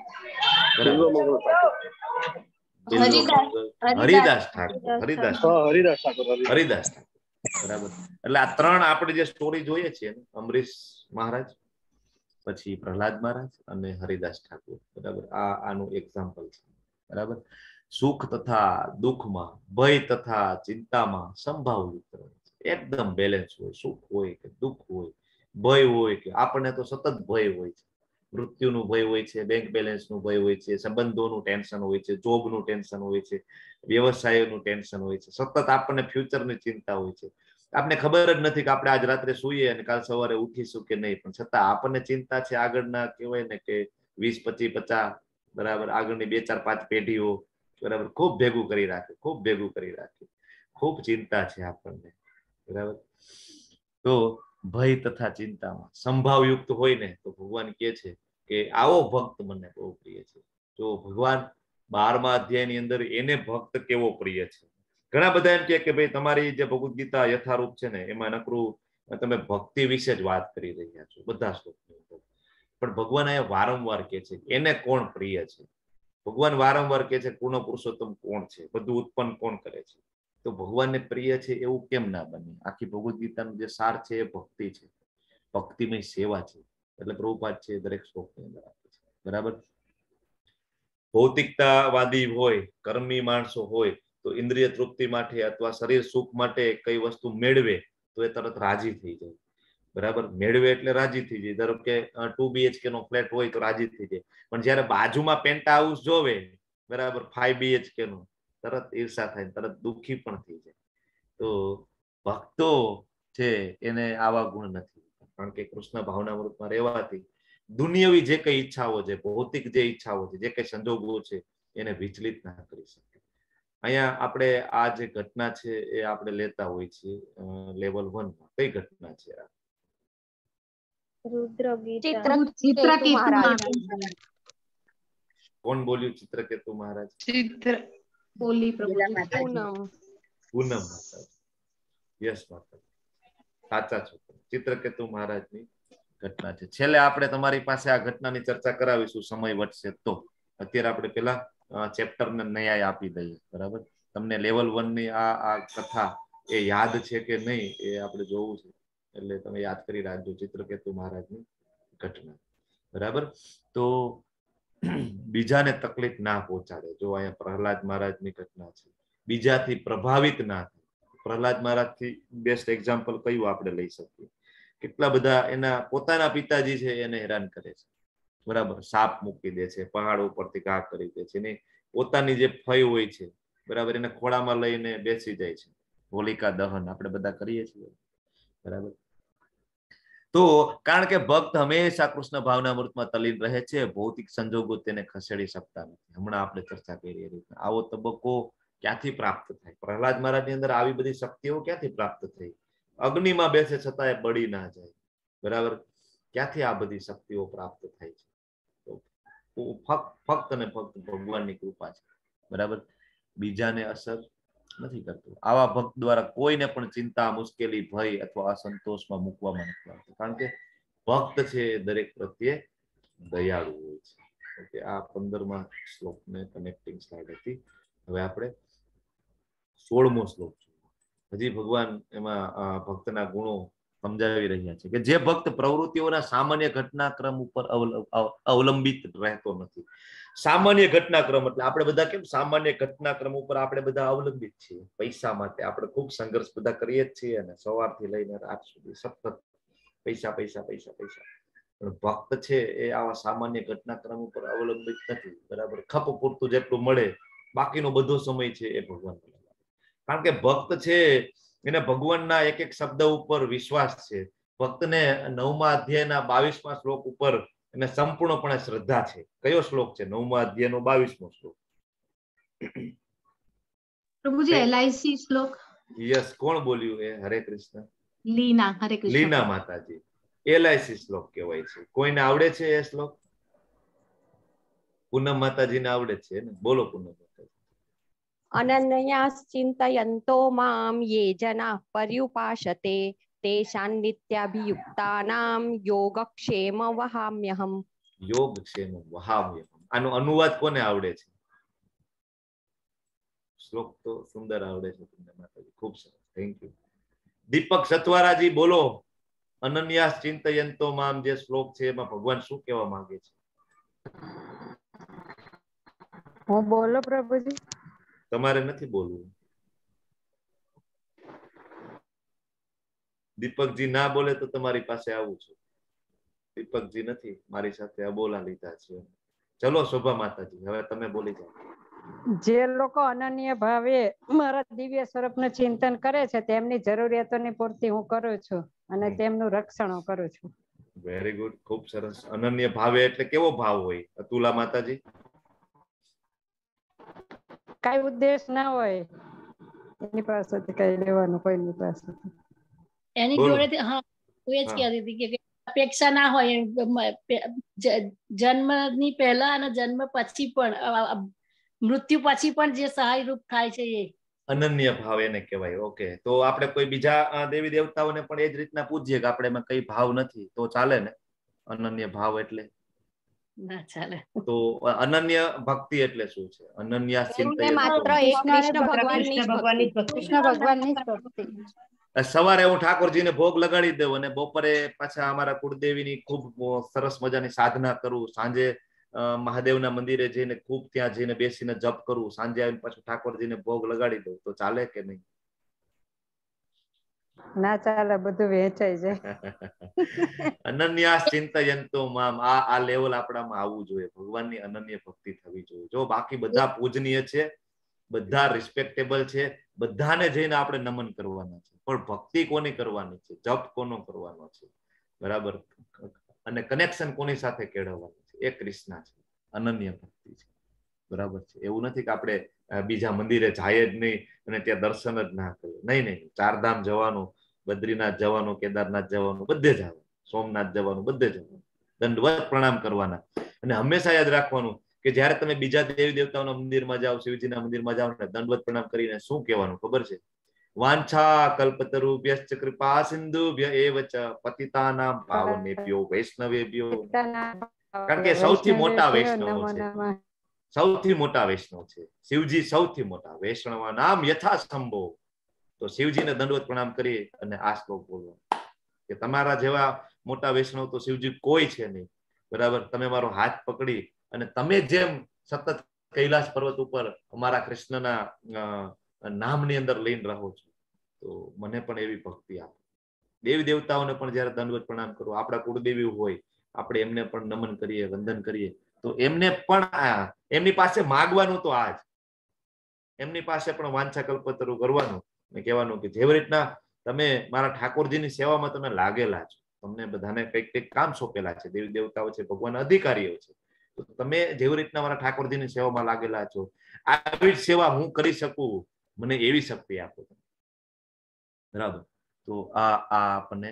બરાબર. હરિદાસ ઠાકોર, હરિદાસ ઠાકોર, બરાબર. એટલે આ ત્રણ આપણે જે સ્ટોરી જોઈએ છીએ, અમરીશ મહારાજ, પછી પ્રહલાદ મહારાજ અને હરિદાસ ઠાકોર, બરાબર. આ આનું એક્ઝામ્પલ છે, બરાબર. સુખ તથા દુઃખમાં, ભય તથા ચિંતામાં સંભાવ એકદમ બેલેન્સ હોય. સુખ હોય કે દુઃખ હોય, ભય હોય કે આપણને તો સતત ભય હોય છે, મૃત્યુનું ભય હોય છે, બેંક બેલેન્સનું ભય હોય છે, સંબંધોનું ટેન્શન હોય છે, જોબનું ટેન્શન હોય છે, વ્યવસાયનું ટેન્શન હોય છે, સતત આપણને ફ્યુચરની ચિંતા હોય છે. આપણે ખબર જ નથી કે આપણે આજ રાત્રે સૂઈએ અને કાલ સવારે ઉઠીશું કે નહીં, પણ છતાં આપણને ચિંતા છે આગળના, કહેવાય ને કે 20, 25, 50, બરાબર, આગળની 2, 4, 5 પેઢીઓ, બરાબર, ખૂબ ભેગું કરી રાખે, ખૂબ ભેગું કરી રાખે, ખૂબ ચિંતા છે આપણને, બરાબર. તો ભય તથા ચિંતામાં સંભાવયુક્ત હોય ને તો ભગવાન કહે છે કે આવો ભક્ત મને બહુ પ્રિય છે. જો ભગવાન 12મા અધ્યાયની અંદર એને ભક્ત કેવો પ્રિય છે. ઘણા બધા એમ કે ભાઈ તમારી જે ભગવદ ગીતા યથારૂપ છે ને એમાં નકરું તમે ભક્તિ વિશે જ વાત કરી રહ્યા છો બધા શ્લોકની અંદર, પણ ભગવાન અહીંયા વારંવાર કહે છે એને કોણ પ્રિય છે. ભગવાન વારંવાર કહે છે પૂર્ણ પુરુષોત્તમ કોણ છે, બધું ઉત્પન્ન કોણ કરે છે. તો ભગવાનને પ્રિય છે એવું કેમ ના બને? આખી ભગવદ ગીતાનો જે સાર છે એ ભક્તિ છે, ભક્તિમય સેવા છે. એટલે પ્રભુપાદ છે દરેક શ્લોકની અંદર આપે છે, બરાબર. ભૌતિકતાવાદી હોય, કર્મી માણસો હોય તો ઇન્દ્રિય તૃપ્તિ માટે અથવા શરીર સુખ માટે કઈ વસ્તુ મેળવે તો એ તરત રાજી થઈ જાય, બરાબર. મેળવે એટલે રાજી થઈ જાય. ધારો કે 2 BHK નો ફ્લેટ હોય તો રાજી થઈ જાય, પણ જયારે બાજુમાં પેન્ટ હાઉસ જોવે, બરાબર, 5 BHK નો, તરત ઈર્ષા થાય, તરત દુઃખી પણ થઈ જાય. તો ભક્તો છે એને આવા ગુણ નથી, કારણ કે કૃષ્ણ ભાવનામૃતમાં રહેવાથી દુનિયાવી જે કઈ ઈચ્છાઓ છે, ભૌતિક જે ઈચ્છાઓ છે, જે કઈ સંજોગો છે એને વિચલિત ના કરી શકે. અહીંયા આપણે આ જે ઘટના છે એ આપણે લેતા હોય છીએ લેવલ 1 માં. કઈ ઘટના છે આ? ચિત્રકેતુ મહારાજ. કોણ બોલ્યું ચિત્રકેતુ મહારાજ? પૂનમ માતા. યસ માતા, સાચા છો, ચિત્રકેતુ મહારાજની ઘટના છે. છેલ્લે આપણે તમારી પાસે આ ઘટનાની ચર્ચા કરાવીશું સમય વધશે તો. અત્યારે આપણે પેલા ચેપ્ટરને ન્યાય આપી દઈએ, બરાબર. તમને લેવલ 1 ની આ કથા એ યાદ છે કે નહીં એ આપણે જોવું છે, એટલે તમે યાદ કરી રાખજો ચિત્રકેતુ મહારાજની ઘટના, બરાબર. તો બીજાને તકલીફ ના પહોંચાડે. જો અહીંયા પ્રહલાદ મહારાજની ઘટના છે, બીજાથી પ્રભાવિત ના થાય. પ્રહલાદ મહારાજથી બેસ્ટ એક્ઝામ્પલ કયું આપણે લઈ શકીએ? કેટલા બધા એના પોતાના પિતાજી છે એને હેરાન કરે છે, બરાબર. સાપ મૂકી દે છે, પહાડ ઉપરથી ઘા કરી દે છે, એની પોતાની જે ફઈ હોય છે, બરાબર, એને ખોળામાં લઈને બેસી જાય છે. હોલિકા દહન આપણે બધા કરીએ છીએ, બરાબર. તો કારણ કે ભક્ત હંમેશા કૃષ્ણ ભાવનામૃતમાં તલીન રહે છે, ભૌતિક સંજોગો તેને ખસેડી શકતા નથી. હમણાં આપણે ચર્ચા કરી એ રીતે આવો તબક્કો ક્યાંથી પ્રાપ્ત થાય? પ્રહલાદ મહારાજની અંદર આવી બધી શક્તિઓ ક્યાંથી પ્રાપ્ત થઈ? અગ્નિમાં બેસે છતાં એ બળી ના જાય, બરાબર. ક્યાંથી આ બધી શક્તિઓ પ્રાપ્ત થાય છે? ફક્ત અને ફક્ત ભગવાનની કૃપા છે, બરાબર. બીજાને અસર નથી કરતું. આવા ભક્ત દ્વારા કોઈને પણ ચિંતા, મુશ્કેલી, ભય અથવા અસંતોષમાં મૂકવામાં નથી આવતું, કારણ કે ભક્ત છે દરેક પ્રત્યે દયાળુ હોય છે. ઓકે, આ 15મા શ્લોકને કનેક્ટિંગ સ્લાઇડ હતી. હવે આપણે 16મો શ્લોક જોઈએ. હજી ભગવાન એમાં ભક્તના ગુણો સમજાવી રહ્યા છે કે જે ભક્ત પ્રવૃત્તિઓના સામાન્ય ઘટનાક્રમ ઉપર અવલંબિત રહેતો નથી. સામાન્ય ઘટનાક્રમ એટલે આપણે બધા કેમ સામાન્ય ઘટનાક્રમ ઉપર આપણે બધા અવલંબિત છીએ. પૈસા માટે આપણે ખૂબ સંઘર્ષ બધા કરીએ જ છીએ, અને સવારથી લઈને રાત સુધી સતત પૈસા પૈસા પૈસા પૈસા. પણ ભક્ત છે એ આવા સામાન્ય ઘટનાક્રમ ઉપર અવલંબિત નથી, બરાબર. ખપ પૂરતું જેટલું મળે, બાકીનો બધો સમય છે એ ભગવાન. કારણ કે ભક્ત છે એને ભગવાનના એક એક શબ્દ ઉપર વિશ્વાસ છે. ભક્તને 9મા અધ્યાયના 22મા શ્લોક ઉપર એને સંપૂર્ણપણે શ્રદ્ધા છે. કયો શ્લોક છે? 9મા અધ્યાયનો 22મો શ્લોક. પ્રભુજી LIC શ્લોક. યસ, કોણ બોલ્યું એ? હરે કૃષ્ણ. લીના, હરે કૃષ્ણ. લીના માતાજી, LIC શ્લોક કહેવાય છે. કોઈને આવડે છે એ શ્લોક? પૂનમ માતાજીને આવડે છે ને? બોલો પૂનમ માતાજી. અનન્યાસ ચિંતયન્તો મામ યે જના પર્યુપાસતે તેષાં નિત્યાભિયુક્તાનામ યોગક્ષેમ વહામ્યહમ. યોગક્ષેમ વહામ્યહમ. આનો અનુવાદ કોને આવડે છે? શ્લોક તો સુંદર આવડે છે તમને માતાજી, ખૂબ સરસ, થેન્ક યુ. દીપક સતવારાજી બોલો, અનન્યાસ ચિંતયન્તો મામ જે શ્લોક છે એમાં ભગવાન શું કહેવા માંગે છે? હું બોલો પ્રભુજી? તમારે નથી બોલવું. દીપકજી ના બોલે તો તમારી પાસે આવું છું. દીપકજી નથી, મારી સાથે અબોલા લીધા છે. ચલો શોભા માતાજી, હવે તમે બોલી જાઓ. જે લોકો અનન્ય ભાવે મારા દિવ્ય સ્વરૂપનું ચિંતન કરે છે તેમની જરૂરિયાતોની પૂર્તિ હું કરું છું અને તેમનું રક્ષણ હું કરું છું. વેરી ગુડ, ખૂબ સરસ. અનન્ય ભાવે એટલે કેવો ભાવ હોય અતુલા માતાજી? કઈ ઉદ્દેશ ના હોય એની પાસેથી કઈ લેવાનું, કોઈની પાસેથી એની જોડે. હા, હું એ જ કહેતી હતી કે અપેક્ષા ના હોય જન્મની પહેલા અને જન્મ પછી પણ, મૃત્યુ પછી પણ જે સહાય રૂપ થાય છે એ અનન્ય ભાવ એને કહેવાય. ઓકે, તો આપણે કોઈ બીજા દેવી દેવતાઓને પણ એ જ રીતના પૂછીએ કે આપણે એમાં કઈ ભાવ નથી તો ચાલે ને? અનન્ય ભાવ એટલે ના ચાલે. તો અનન્ય ભક્તિ એટલે શું છે? અનન્ય ચિંતન માત્ર એક કૃષ્ણ ભગવાનની ભક્તિ. સવારે હું ઠાકોરજીને ભોગ લગાડી દઉં અને બપોરે પાછા અમારા કુળદેવીની ખૂબ સરસ મજાની સાધના કરું, સાંજે મહાદેવના મંદિરે જઈને ખૂબ ત્યાં જઈને બેસીને જપ કરું, સાંજે આવીને પાછું ઠાકોરજીને ભોગ લગાડી દઉં, તો ચાલે કે નહીં? ના ચાલે, બધું વહેંચાઈ જાય. અનન્યાસ ચિંતયન્તો મામ, આ લેવલ આપણામાં આવવું જોઈએ. ભગવાનની અનન્ય ભક્તિ થવી જોઈએ. જો બાકી બધા પૂજનીય છે, બધા રિસ્પેક્ટેબલ છે, બધાને જઈને આપણે નમન કરવાના છે, પણ ભક્તિ કોની કરવાની છે? જપ કોનો કરવાનો છે? બરાબર. અને કનેક્શન કોની સાથે કેળવવાનું છે? એ કૃષ્ણ છે, અનન્ય ભક્તિ છે. બરાબર છે. એવું નથી કે આપણે બીજા મંદિરે જાય જ નહીં અને ત્યાં દર્શન જ ના કરીએ. નહીં નહીં, ચારધામ જવાનું, બદ્રીનાથ જવાનું, કેદારનાથ જવાનું, બધે જવાનું, સોમનાથ જવાનું, બધે જવાનું, દંડવત પ્રણામ કરવાના. અને હંમેશા યાદ રાખવાનું કે જયારે તમે બીજા દેવી દેવતાઓના મંદિરમાં જાઓ, શિવજીના મંદિરમાં જાઓ ને દંડવત પ્રણામ કરીને શું કહેવાનું ખબર છે? વાંછા કલ્પતરુભ્યશ્ચ કૃપા સિંધુભ્ય એવ ચ પતિતાનાં પાવનેભ્યો વૈષ્ણવેભ્યો. કારણ કે સૌથી મોટા વૈષ્ણવ છે, સૌથી મોટા વૈષ્ણવ છે શિવજી, સૌથી મોટા વૈષ્ણવ નામ યથાસંભો. તો શિવજીને દંડવત પ્રણામ કરી અને આ શ્લોક બોલવો કે તમારા જેવા મોટા વૈષ્ણવ તો શિવજી કોઈ છે નહીં. બરાબર. તમે મારો હાથ પકડી અને તમે જેમ સતત કૈલાસ પર્વત ઉપર અમારા કૃષ્ણના નામની અંદર લઈને રહો છો, તો મને પણ એવી ભક્તિ આપો. દેવી દેવતાઓને પણ જયારે દંડવત પ્રણામ કરો, આપણા કુળદેવી હોય આપણે એમને પણ નમન કરીએ, વંદન કરીએ, તો એમને પણ એમની પાસે માગવાનું તો આજ, એમની પાસે પણ વાંછા કલ્પતરુ કરવાનું ને કહેવાનું કે જેવી રીતના તમે મારા ઠાકોરજીની સેવામાં તમે લાગેલા છો, તમને બધાને કંઈક કંઈક કામ સોંપેલા છે, દેવી દેવતાઓ છે, ભગવાન અધિકારીઓ છે, તો તમે જેવી રીતના મારા ઠાકોરજીની સેવામાં લાગેલા છો, આવી જ સેવા હું કરી શકું, મને એવી શક્તિ આપો. બરાબર. તો આ આપણને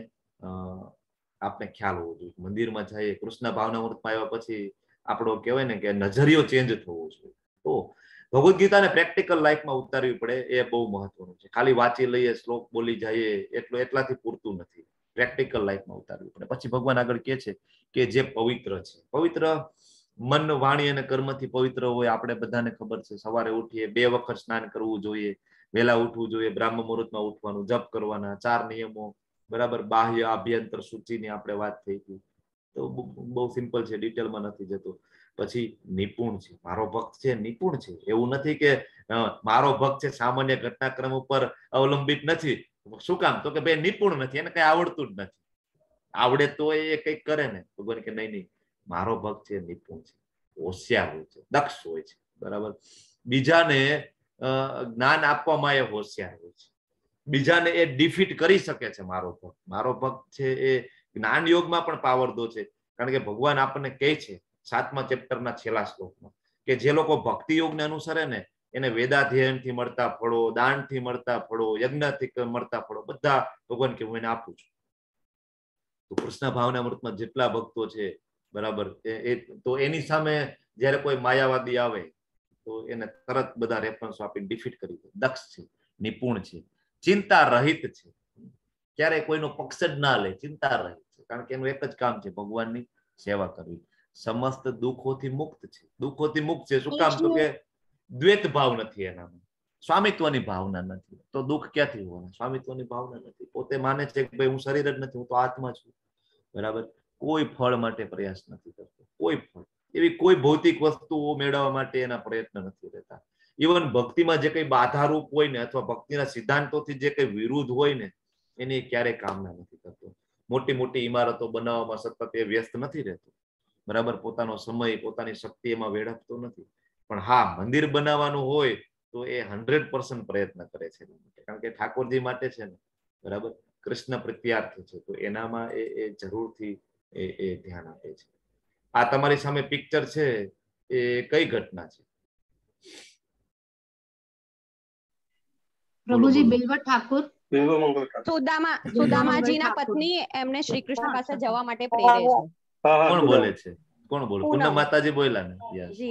આપણે ખ્યાલ હોવો જોઈએ. મંદિરમાં જઈએ, કૃષ્ણ ભાવના મૂર્તમાં આવ્યા પછી આપણો કહેવાય ને કે નજરિયો ચેન્જ થવો જોઈએ. તો ભગવદ્ ગીતાને પ્રેક્ટિકલ લાઈફમાં ઉતારવી પડે, એ બહુ મહત્વનું છે. ખાલી વાંચી લઈએ, શ્લોક બોલી જઈએ એટલાથી પૂરતું નથી. પ્રેક્ટિકલ લાઈફમાં ઉતારવી પડે. પછી ભગવાન આગળ કહે છે કે જે પવિત્ર છે, પવિત્ર મન, વાણી અને કર્મથી પવિત્ર હોય. આપણે બધાને ખબર છે, સવારે ઉઠીએ 2 વખત સ્નાન કરવું જોઈએ, વહેલા ઉઠવું જોઈએ, બ્રાહ્મ મુહૂર્તમાં ઉઠવાનું, જપ કરવાના, 4 નિયમો. બરાબર. બાહ્ય આભ્યંતર સૂચિની આપણે વાત થઈ હતી, તો બહુ સિમ્પલ છે, ડિટેલમાં નથી જતો. પછી નિપુણ છે, મારો ભક્ત છે નિપુણ છે. એવું નથી કે મારો ભક્ત છે સામાન્ય ઘટનાક્રમ ઉપર અવલંબિત નથી. શું કામ? તો કે ભાઈ નિપુણ નથી, એને કઈ આવડતું જ નથી. આવડે તો એ કંઈક કરે ને. ભગવાન કે નહીં નહીં, મારો ભક્ત છે નિપુણ છે, હોશિયાર હોય છે, દક્ષ હોય છે. બરાબર. બીજાને જ્ઞાન આપવામાં એ હોશિયાર હોય છે, બીજાને એ ડિફીટ કરી શકે છે. મારો ભક્ત છે એ જ્ઞાન યોગમાં પણ પાવરદો છે. કારણ કે ભગવાન આપણને કહે છે 7મા ચેપ્ટરના છેલ્લા શ્લોકમાં કે જે લોકો ભક્તિ યોગને અનુસરે ને એને વેદાધ્યયનથી મળતા ફળો, દાનથી મળતા ફળો, યજ્ઞથી મળતા ફળો બધા ભગવાન કે હું એને આપું છું. તો કૃષ્ણ ભાવના અમૃતમાં જેટલા ભક્તો છે બરાબર, તો એની સામે જયારે કોઈ માયાવાદી આવે તો એને તરત બધા રેફરન્સ આપીને ડિફીટ કરી દે. દક્ષ છે, નિપુણ છે, ચિંતા રહિત છે, ક્યારેય કોઈનો પક્ષ જ ના લે, ચિંતા રહિત છે, કારણ કે એનું એક જ કામ છે ભગવાનની સેવા કરવી. સમસ્ત દુઃખોથી મુક્ત છે. દુઃખોથી મુક્ત છે શું કામ? તો કે દ્વૈત ભાવ નથી એનામાં, સ્વામિત્વની ભાવના નથી. તો દુઃખ ક્યાંથી હોવાના? સ્વામિત્વની ભાવના નથી. પોતે માને છે કે ભાઈ હું શરીર જ નથી, હું તો આત્મા છું. બરાબર, કોઈ ફળ માટે પ્રયાસ નથી કરતો, કોઈ ફળ, એવી કોઈ ભૌતિક વસ્તુઓ મેળવવા માટે એના પ્રયત્ન નથી રહેતા. ઇવન ભક્તિમાં જે કઈ બાધારૂપ હોય ને અથવા ભક્તિના સિદ્ધાંતોથી જે કઈ વિરુદ્ધ હોય ને એની ક્યારેય કામના નથી કરતો. મોટી મોટી ઇમારતો બનાવવામાં સતત એ વ્યસ્ત નથી રહેતો. બરાબર, પોતાનો સમય, પોતાની શક્તિ એમાં વેડફતો નથી. પણ હા, મંદિર બનાવવાનું હોય તો એ 100% પ્રયત્ન કરે છે, કારણ કે ઠાકોરજી માટે છે ને, બરાબર, કૃષ્ણ પ્રત્યાર્થ છે, તો એનામાં એ જરૂરથી એ ધ્યાન આપે છે. આ તમારી સામે પિક્ચર છે એ કઈ ઘટના છે? પ્રભુજી બેલવટ ઠાકોર, સુદામાજીના પત્ની એમને શ્રી કૃષ્ણ પાસે જવા માટે પ્રેરે છે. કોણ બોલે છે? કોણ બોલે? પૂનમ માતાજી બોલ્યા ને? યસ.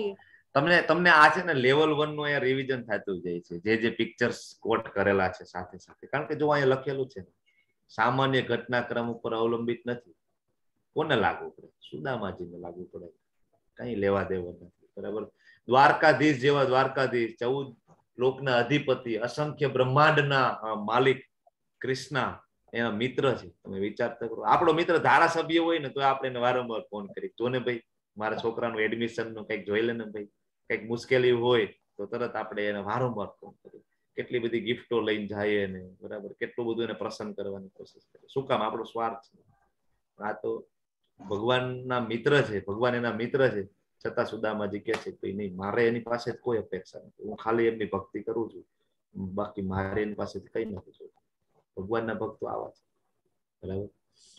તમને આ છે ને લેવલ 1 નું અહીંયા રિવિઝન થતું જાય છે, જે પિક્ચર્સ કોટ કરેલા છે સાથે સાથે. કારણ કે જો અહીંયા લખેલું છે સામાન્ય ઘટનાક્રમ ઉપર અવલંબિત નથી. કોને લાગુ પડે? સુદામાજીને લાગુ પડે, કઈ લેવા દેવા નથી. બરાબર, દ્વારકાધીશ જેવા દ્વારકાધીશ, 14 લોકના અધિપતિ, અસંખ્ય બ્રહ્માંડના માલિક કૃષ્ણ એના મિત્ર છે. તમે વિચાર કરો, આપણો મિત્ર ધારાસભ્ય હોય ને તો આપણે એને વારંવાર ફોન કરી, જો ને ભાઈ મારા છોકરાનું એડમિશન નું કંઈક જોઈ લે ને ભાઈ, કંઈક મુશ્કેલી હોય તો તરત આપણે એને વારંવાર ફોન કરીએ. કેટલી બધી ગિફ્ટો લઈને જાય ને, બરાબર, કેટલું બધું એને પ્રસન્ન કરવાની કોશિશ કરે. શું કામ? આપણો સ્વાર્થ છે. આ તો ભગવાનના મિત્ર છે, ભગવાન એના મિત્ર છે, છતાં સુદામાજી કહે છે કે નહીં, મારે એની પાસે કોઈ અપેક્ષા નથી, હું ખાલી એમની ભક્તિ કરું છું, બાકી મારે એની પાસેથી કઈ નથી જોતું. ભગવાનના ભક્તો આવા છે. બરાબર,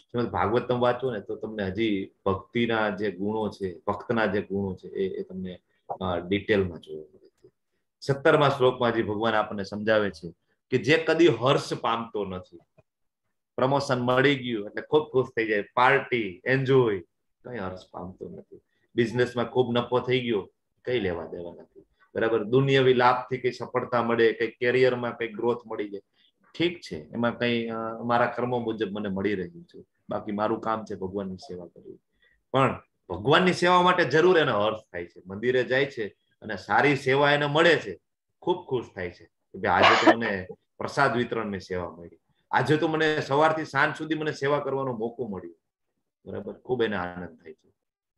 ભાગવતમ વાંચો ને તો તમને હજી ભક્તિના જે ગુણો છે, ભક્તના જે ગુણો છે એ તમને ડિટેલમાં જોવા મળે છે. 17મા શ્લોકમાં જે ભગવાન આપણને સમજાવે છે કે જે કદી હર્ષ પામતો નથી, પ્રમોશન મળી ગયું એટલે ખૂબ ખુશ થઈ જાય, પાર્ટી, એન્જોય, કઈ હર્ષ પામતો નથી. બિઝનેસમાં ખૂબ નફો થઈ ગયો, કઈ લેવા દેવા નથી. બરાબર, દુનિયાવી લાભથી કઈ સફળતા મળે, કઈ કેરિયરમાં કઈ ગ્રોથ મળી જાય, ઠીક છે, એમાં કઈ મારા કર્મો મુજબ મને મળી રહ્યું છે, બાકી મારું કામ છે ભગવાનની સેવા કરવી. પણ ભગવાનની સેવા માટે જરૂર એને હર્ષ થાય છે. મંદિરે જાય છે અને સારી સેવા એને મળે છે, ખૂબ ખુશ થાય છે કે આજે તો મને પ્રસાદ વિતરણની સેવા મળી, આજે તો મને સવારથી સાંજ સુધી મને સેવા કરવાનો મોકો મળ્યો. બરાબર, ખૂબ એને આનંદ થાય છે.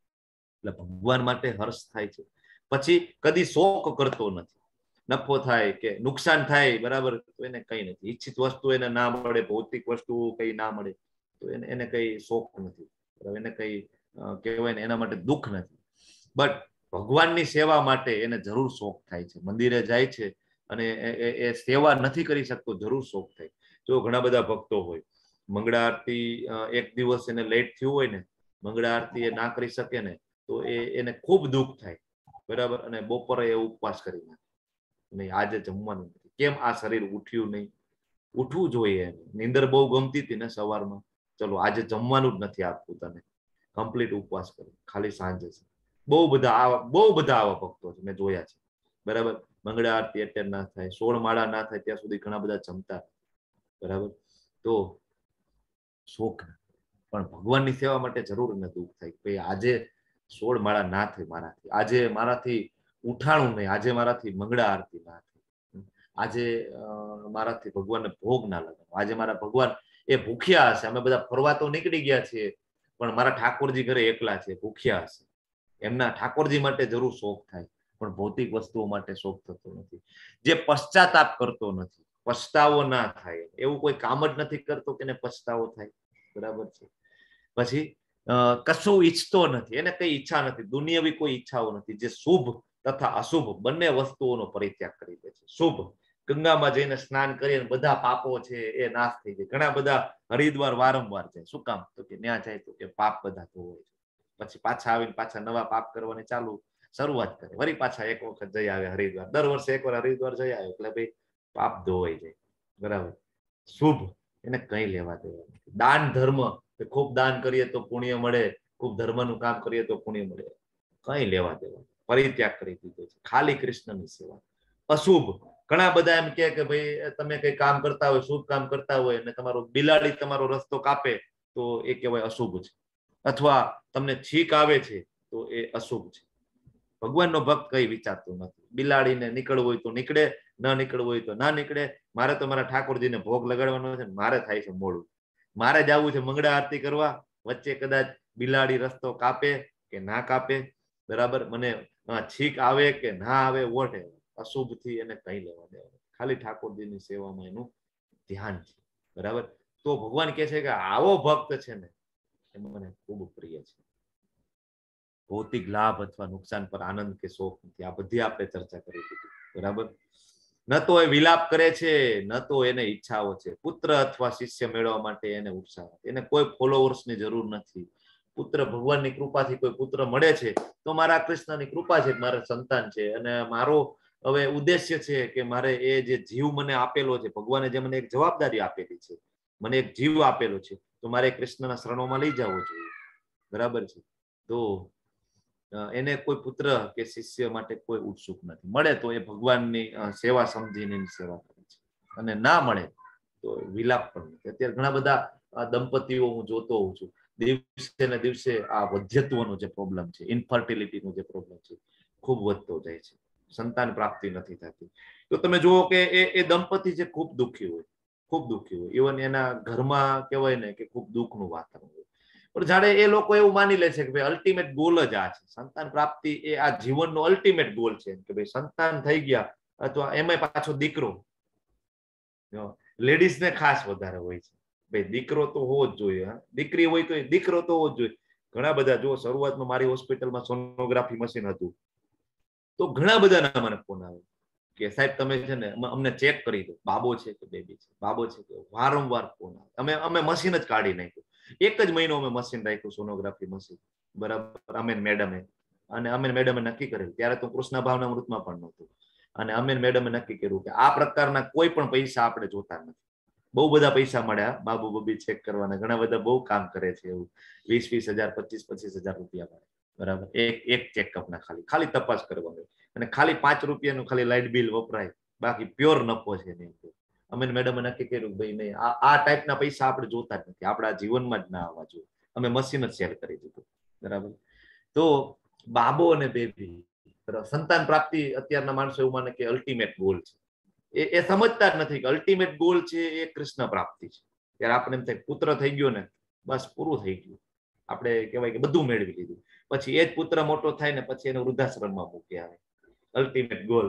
એટલે ભગવાન માટે હર્ષ થાય છે. પછી કદી શોક કરતો નથી. નફો થાય કે નુકસાન થાય, બરાબર, તો એને કઈ નથી. ઈચ્છિત વસ્તુ એને ના મળે, ભૌતિક વસ્તુ કઈ ના મળે તો એને કઈ શોક નથી. એને કઈ કહેવાય ને એના માટે દુઃખ નથી. બટ ભગવાનની સેવા માટે એને જરૂર શોક થાય છે. મંદિરે જાય છે અને એ સેવા નથી કરી શકતો, જરૂર શોક થાય. જો ઘણા બધા ભક્તો હોય, મંગળા આરતી એક દિવસ એને લેટ થયું હોય ને, મંગળા આરતી એ ના કરી શકે ને તો એને ખૂબ દુઃખ થાય. બરાબર, અને બપોરે એ ઉપવાસ કરી નાખે, નહીં આજે જમવાનું નથી. કેમ? આ શરીર ઉઠ્યું નહીં. ઉઠવું જોઈએ. નીંદર બહુ ગમતી હતી ને સવારમાં, ચલો આજે જમવાનું જ નથી આપવું તને, કમ્પ્લીટ ઉપવાસ કરી, ખાલી સાંજે છે. બહુ બધા આવા ભક્તો છે, મેં જોયા છે. બરાબર, મંગળા આરતી એટેન્ડ ના થાય, 16 માળા ના થાય ત્યાં સુધી ઘણા બધા જમતા. બરાબર, તો શોક. પણ ભગવાનની સેવા માટે જરૂર એને દુઃખ થાય કે આજે 16 માળા ના થઈ મારાથી, આજે મારાથી ઉઠાણું નહીં, આજે મારાથી મંગળા આરતી ના થઈ, આજે મારાથી ભગવાનને ભોગ ના લગાવો, આજે મારા ભગવાન એ ભૂખ્યા હશે. અમે બધા ફરવા તો નીકળી ગયા છીએ પણ મારા ઠાકોરજી ઘરે એકલા છે, ભૂખ્યા હશે. એમના ઠાકોરજી માટે જરૂર શોક થાય, પણ ભૌતિક વસ્તુઓ માટે શોક થતો નથી. જે પશ્ચાતાપ કરતો નથી, પછતાવો ના થાય, એવું કોઈ કામ જ નથી કરતો કે એને પછતાવો થાય. બરાબર છે. પછી કશું ઈચ્છતો નથી, એને કઈ ઈચ્છા નથી, દુનિયાવી કોઈ ઈચ્છાઓ નથી. જે શુભ તથા અશુભ બંને વસ્તુઓનો પરિત્યાગ કરી દે છે. શુભ, ગંગામાં જઈને સ્નાન કરીને બધા પાપો છે એ નાશ થઈ જાય. ઘણા બધા હરિદ્વાર વારંવાર જાય, શું કામ? તો કે ત્યાં જાય તો કે પાપ બધા ધોવાય છે. પછી પાછા આવીને પાછા નવા પાપ કરવાની ચાલુ, શરૂઆત કરે, વળી પાછા એક વખત જઈ આવે હરિદ્વાર, દર વર્ષે એકવાર હરિદ્વાર જઈ આવે એટલે ભાઈ પાપ ધોવાઈ જાય. બરાબર. શુભ એને કઈ લેવા દેવા નથી. દાન ધર્મ, ખૂબ દાન કરીએ તો પુણ્ય મળે, ખૂબ ધર્મનું કામ કરીએ તો પુણ્ય મળે, કઈ લેવા દેવા, પરિત્યાગ કરી દીધો છે. ખાલી કૃષ્ણની સેવા. અશુભ, ઘણા બધા એમ કે ભાઈ તમે કઈ કામ કરતા હોય, શુભ કામ કરતા હોય અને તમારો બિલાડી તમારો રસ્તો કાપે તો એ કહેવાય અશુભ છે, અથવા તમને છીક આવે છે તો એ અશુભ છે. ભગવાનનો ભક્ત કઈ વિચારતો નથી. બિલાડીને નીકળવું હોય તો નીકળે, ન નીકળવું હોય તો ના નીકળે. મારે તો મારા ઠાકોરજીને ભોગ લગાડવાનો છે, મારે થાય છે મોડું, મારે જવું છે મંગળા આરતી કરવા, વચ્ચે કદાચ બિલાડી રસ્તો કાપે કે ના કાપે, બરાબર, મને છીક આવે કે ના આવે, વોટ અશુભ થી એને કઈ લેવા દેવા. ખાલી ઠાકોરજીની સેવામાં એનું ધ્યાન છે. બરાબર. તો ભગવાન કહે છે કે આવો ભક્ત છે ને એ મને ખૂબ પ્રિય છે. ભૌતિક લાભ અથવા નુકસાન પર આનંદ કે શોખ નથી. આ બધી આપણે ચર્ચા કરી દીધી. બરાબર. ન તો એ વિલાપ કરે છે, ન તો એને ઈચ્છાઓ છે. પુત્ર અથવા શિષ્ય મેળવવા માટે એને ઉત્સાહ, એને કોઈ ફોલોવર્સની જરૂર નથી. પુત્ર ભગવાનની કૃપાથી કોઈ પુત્ર મળે છે તો મારા કૃષ્ણની કૃપા છે, મારા સંતાન છે. અને મારો હવે ઉદ્દેશ્ય છે કે મારે એ જે જીવ મને આપેલો છે, ભગવાને જે મને એક જવાબદારી આપેલી છે, મને એક જીવ આપેલો છે, તો મારે કૃષ્ણના શરણોમાં લઈ જવો જોઈએ. બરાબર છે. તો એને કોઈ પુત્ર કે શિષ્ય માટે કોઈ ઉત્સુક નથી. મળે તો એ ભગવાનની સેવા સમજીને એની સેવા કરે છે, અને ના મળે તો વિલાપ પણ નથી. અત્યારે ઘણા બધા દંપતીઓ હું જોતો હોઉં છું, દિવસે ને દિવસે આ વધ્યત્વનો જે પ્રોબ્લેમ છે, ઇન્ફર્ટિલિટીનો જે પ્રોબ્લેમ છે, ખૂબ વધતો જાય છે. સંતાન પ્રાપ્તિ નથી થતી. તો તમે જુઓ કે એ દંપતી છે ખૂબ દુઃખી હોય, ખૂબ દુઃખી હોય. ઇવન એના ઘરમાં કહેવાય ને કે ખૂબ દુઃખનું વાતાવરણ હોય. પણ જાણે એ લોકો એવું માની લે છે કે ભાઈ અલ્ટિમેટ ગોલ જ આ છે, સંતાન પ્રાપ્તિ એ આ જીવનનો અલ્ટિમેટ ગોલ છે, કે ભાઈ સંતાન થઈ ગયા, અથવા એમાં પાછો દીકરો. લેડીઝને ખાસ વધારે હોય છે, ભાઈ દીકરો તો હોવો જ જોઈએ, દીકરી હોય તો દીકરો તો હોવો જ જોઈએ. ઘણા બધા, જો શરૂઆતમાં મારી હોસ્પિટલમાં સોનોગ્રાફી મશીન હતું તો ઘણા બધાના મને ફોન આવે કે સાહેબ તમે છે ને અમને ચેક કરી દો, બાબો છે કે બેબી છે, બાબો છે કે, વારંવાર ફોન આવે. અમે મશીન જ કાઢી નાખ્યું. એક જ મહિનો અમે મશીન રાખ્યું, સોનોગ્રાફી મશીન. બરાબર. અમીન મેડમે, અને અમીન મેડમે નક્કી કરેલું, ત્યારે તો કૃષ્ણ ભાવનામૃતમાં પણ નહોતું, અને અમીન મેડમે નક્કી કર્યું કે આ પ્રકારના કોઈ પણ પૈસા આપણે જોતા નથી. બહુ બધા પૈસા મળ્યા બાબુ બબી ચેક કરવાના, ઘણા બધા બહુ કામ કરે છે એવું, 20,000 25,000 રૂપિયા મળે. બરાબર. એક ચેકઅપના ખાલી તપાસ કરવાની, અને ખાલી 5 રૂપિયાનું ખાલી લાઇટ બિલ વપરાય, બાકી પ્યોર નફો છે. અમે મેડમે નક્કી કર્યું ભાઈ નહીં, આ ટાઈપના પૈસા આપણે જોતા જ નથી, આપણા જીવનમાં જ ના આવવા જોઈએ. અમે મશીન જ શેર કરી દીધું. બરાબર. તો બાબો અને બેબી, સંતાન પ્રાપ્તિ અત્યારના માણસો એવું માને કે અલ્ટિમેટ ગોલ છે. એ સમજતા જ નથી કે અલ્ટિમેટ ગોલ છે એ કૃષ્ણ પ્રાપ્તિ છે. ત્યારે આપણે એમ થાય પુત્ર થઈ ગયો ને બસ પૂરું થઈ ગયું, આપણે કહેવાય કે બધું મેળવી લીધું. પછી એ જ પુત્ર મોટો થાય ને પછી એને વૃદ્ધાશ્રમમાં મૂકી આવે. Ultimate goal.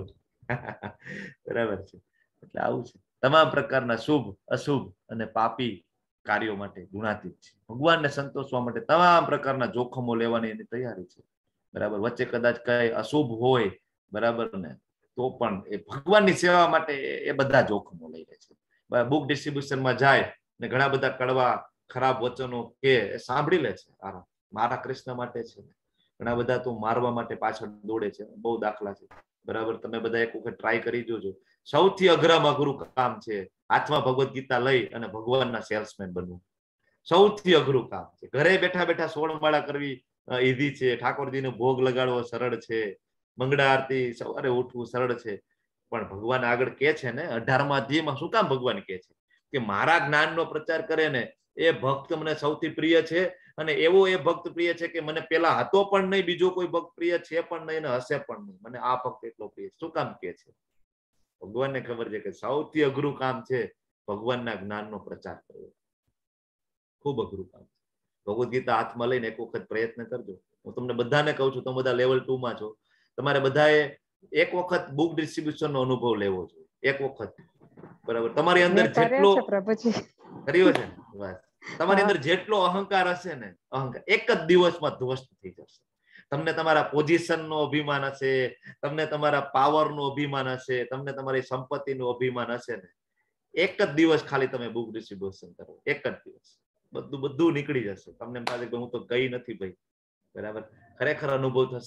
બરાબર છે. એટલે આવું છે. તમામ પ્રકારના શુભ, અશુભ અને પાપી કાર્યો માટે ગુણાતીત છે. ભગવાનને સંતોષવા માટે તમામ પ્રકારના જોખમો લેવાની એની તૈયારી છે. બરાબર. વચ્ચે કદાચ કઈ અશુભ હોય, બરાબર ને, તો પણ એ ભગવાનની સેવા માટે એ બધા જોખમો લઈ લે છે. બુક ડિસ્ટ્રીબ્યુશનમાં જાય ને ઘણા બધા કડવા ખરાબ વચનો કે સાંભળી લે છે. મારા કૃષ્ણ માટે છે. ઘણા બધા તો મારવા માટે પાછળ દોડે છે. બહુ દાખલા છે. બરાબર. તમે બધા એક વખત ટ્રાય કરી જોજો. સૌથી અઘરામાં અઘરું કામ છે હાથમાં ભગવદ્ ગીતા લઈ અને ભગવાનના સેલ્સમેન બનવું. સૌથી અઘરું કામ છે. ઘરે બેઠા બેઠા 16 માળા કરવી ઈઝી છે, ઠાકોરજીનો ભોગ લગાડવો સરળ છે, મંગળા આરતી સવારે ઉઠવું સરળ છે. પણ ભગવાન આગળ કે છે ને 18મા અધ્યાયમાં, શું કામ ભગવાન કે છે કે મારા જ્ઞાનનો પ્રચાર કરે ને એ ભક્ત મને સૌથી પ્રિય છે, અને એવો એ ભક્ત પ્રિય છે કે મને પેલા હતો પણ નહીં, બીજો કોઈ ભક્ત પ્રિય છે પણ નહીં, અને હશે પણ નહીં. મને આ ભક્ત એટલો પ્રિય છે. શું કામ કે છે? ભગવાનને ખબર છે કે સૌથી અઘરું કામ છે ભગવાનના જ્ઞાનનો પ્રચાર કરવો. ખૂબ અઘરું કામ છે. ભગવદ્ ગીતા હાથમાં લઈને એક વખત પ્રયત્ન કરજો. હું તમને બધાને કહું છું, તમે બધા લેવલ 2 માં છો, તમારે બધાએ એક વખત બુક ડિસ્ટ્રીબ્યુશનનો અનુભવ લેવો જોઈએ. એક વખત. બરાબર. તમારી અંદર જેટલો કર્યો છે, બસ તમારી અંદર જેટલો અહંકાર હશે ને, અહંકાર એક જ દિવસમાં ધ્વસ્ત થઈ જશે. તમને તમારા પોઝિશનનો અભિમાન હશે, તમને તમારા પાવરનો અભિમાન હશે, તમને તમારી સંપત્તિનું અભિમાન હશે ને, એક જ દિવસ ખાલી તમે બુક ડિસ્ટ્રીબ્યુશન કરો, એક જ દિવસ બધું નીકળી જશે. તમને એમ થાય કે હું તો ગઈ નથી ભાઈ. બરાબર. ખરેખર અનુભવ થશે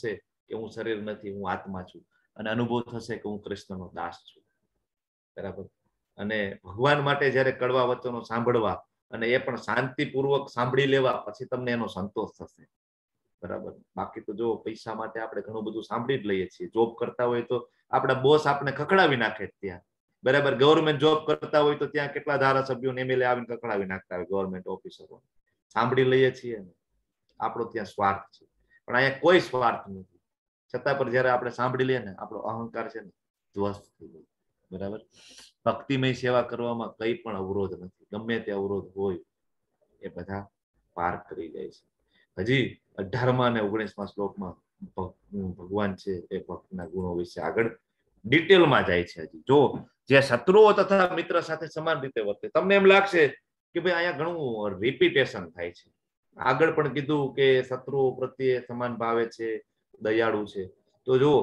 કે હું શરીર નથી, હું આત્મા છું, અને અનુભવ થશે કે હું કૃષ્ણનો દાસ છું. બરાબર. અને ભગવાન માટે જયારે કડવા વચનો સાંભળવા અને એ પણ શાંતિપૂર્વક સાંભળી લેવા, પછી તમને એનો સંતોષ થશે. બરાબર. બાકી તો જો પૈસા માટે આપણે ઘણું બધું સાંભળી જ લઈએ છીએ. જોબ કરતા હોય તો આપણા બોસ આપણે ખખડાવી નાખે ત્યાં. બરાબર. ગવર્મેન્ટ જોબ કરતા હોય તો ત્યાં કેટલા ધારાસભ્યો એમએલએ આવીને ખખડાવી નાખતા હોય, ગવર્મેન્ટ ઓફિસરો. સાંભળી લઈએ છીએ ને, આપણો ત્યાં સ્વાર્થ છે. પણ અહીંયા કોઈ સ્વાર્થ નથી. છતાં પણ જયારે આપણે સાંભળી લઈએ ને, આપણો અહંકાર છે ને ધ્વસ્ત થઈ જાય. બરાબર. ભક્તિમય સેવા કરવામાં કઈ પણ અવરોધ નથી. ગમે તે અવરોધ હોય એ બધા પાર કરી જાય છે. હજી 18મા અને 19મા શ્લોકમાં ભગવાન છે એ ભક્તના ગુણો વિશે આગળ ડિટેલમાં જાય છે. હજી જો જે શત્રુઓ તથા મિત્ર સાથે સમાન રીતે વર્તે. તમને એમ લાગશે કે ભાઈ અહીંયા ઘણું રિપીટેશન થાય છે. આગળ પણ કીધું કે શત્રુઓ પ્રત્યે સમાન ભાવે છે, દયાળુ છે. તો જો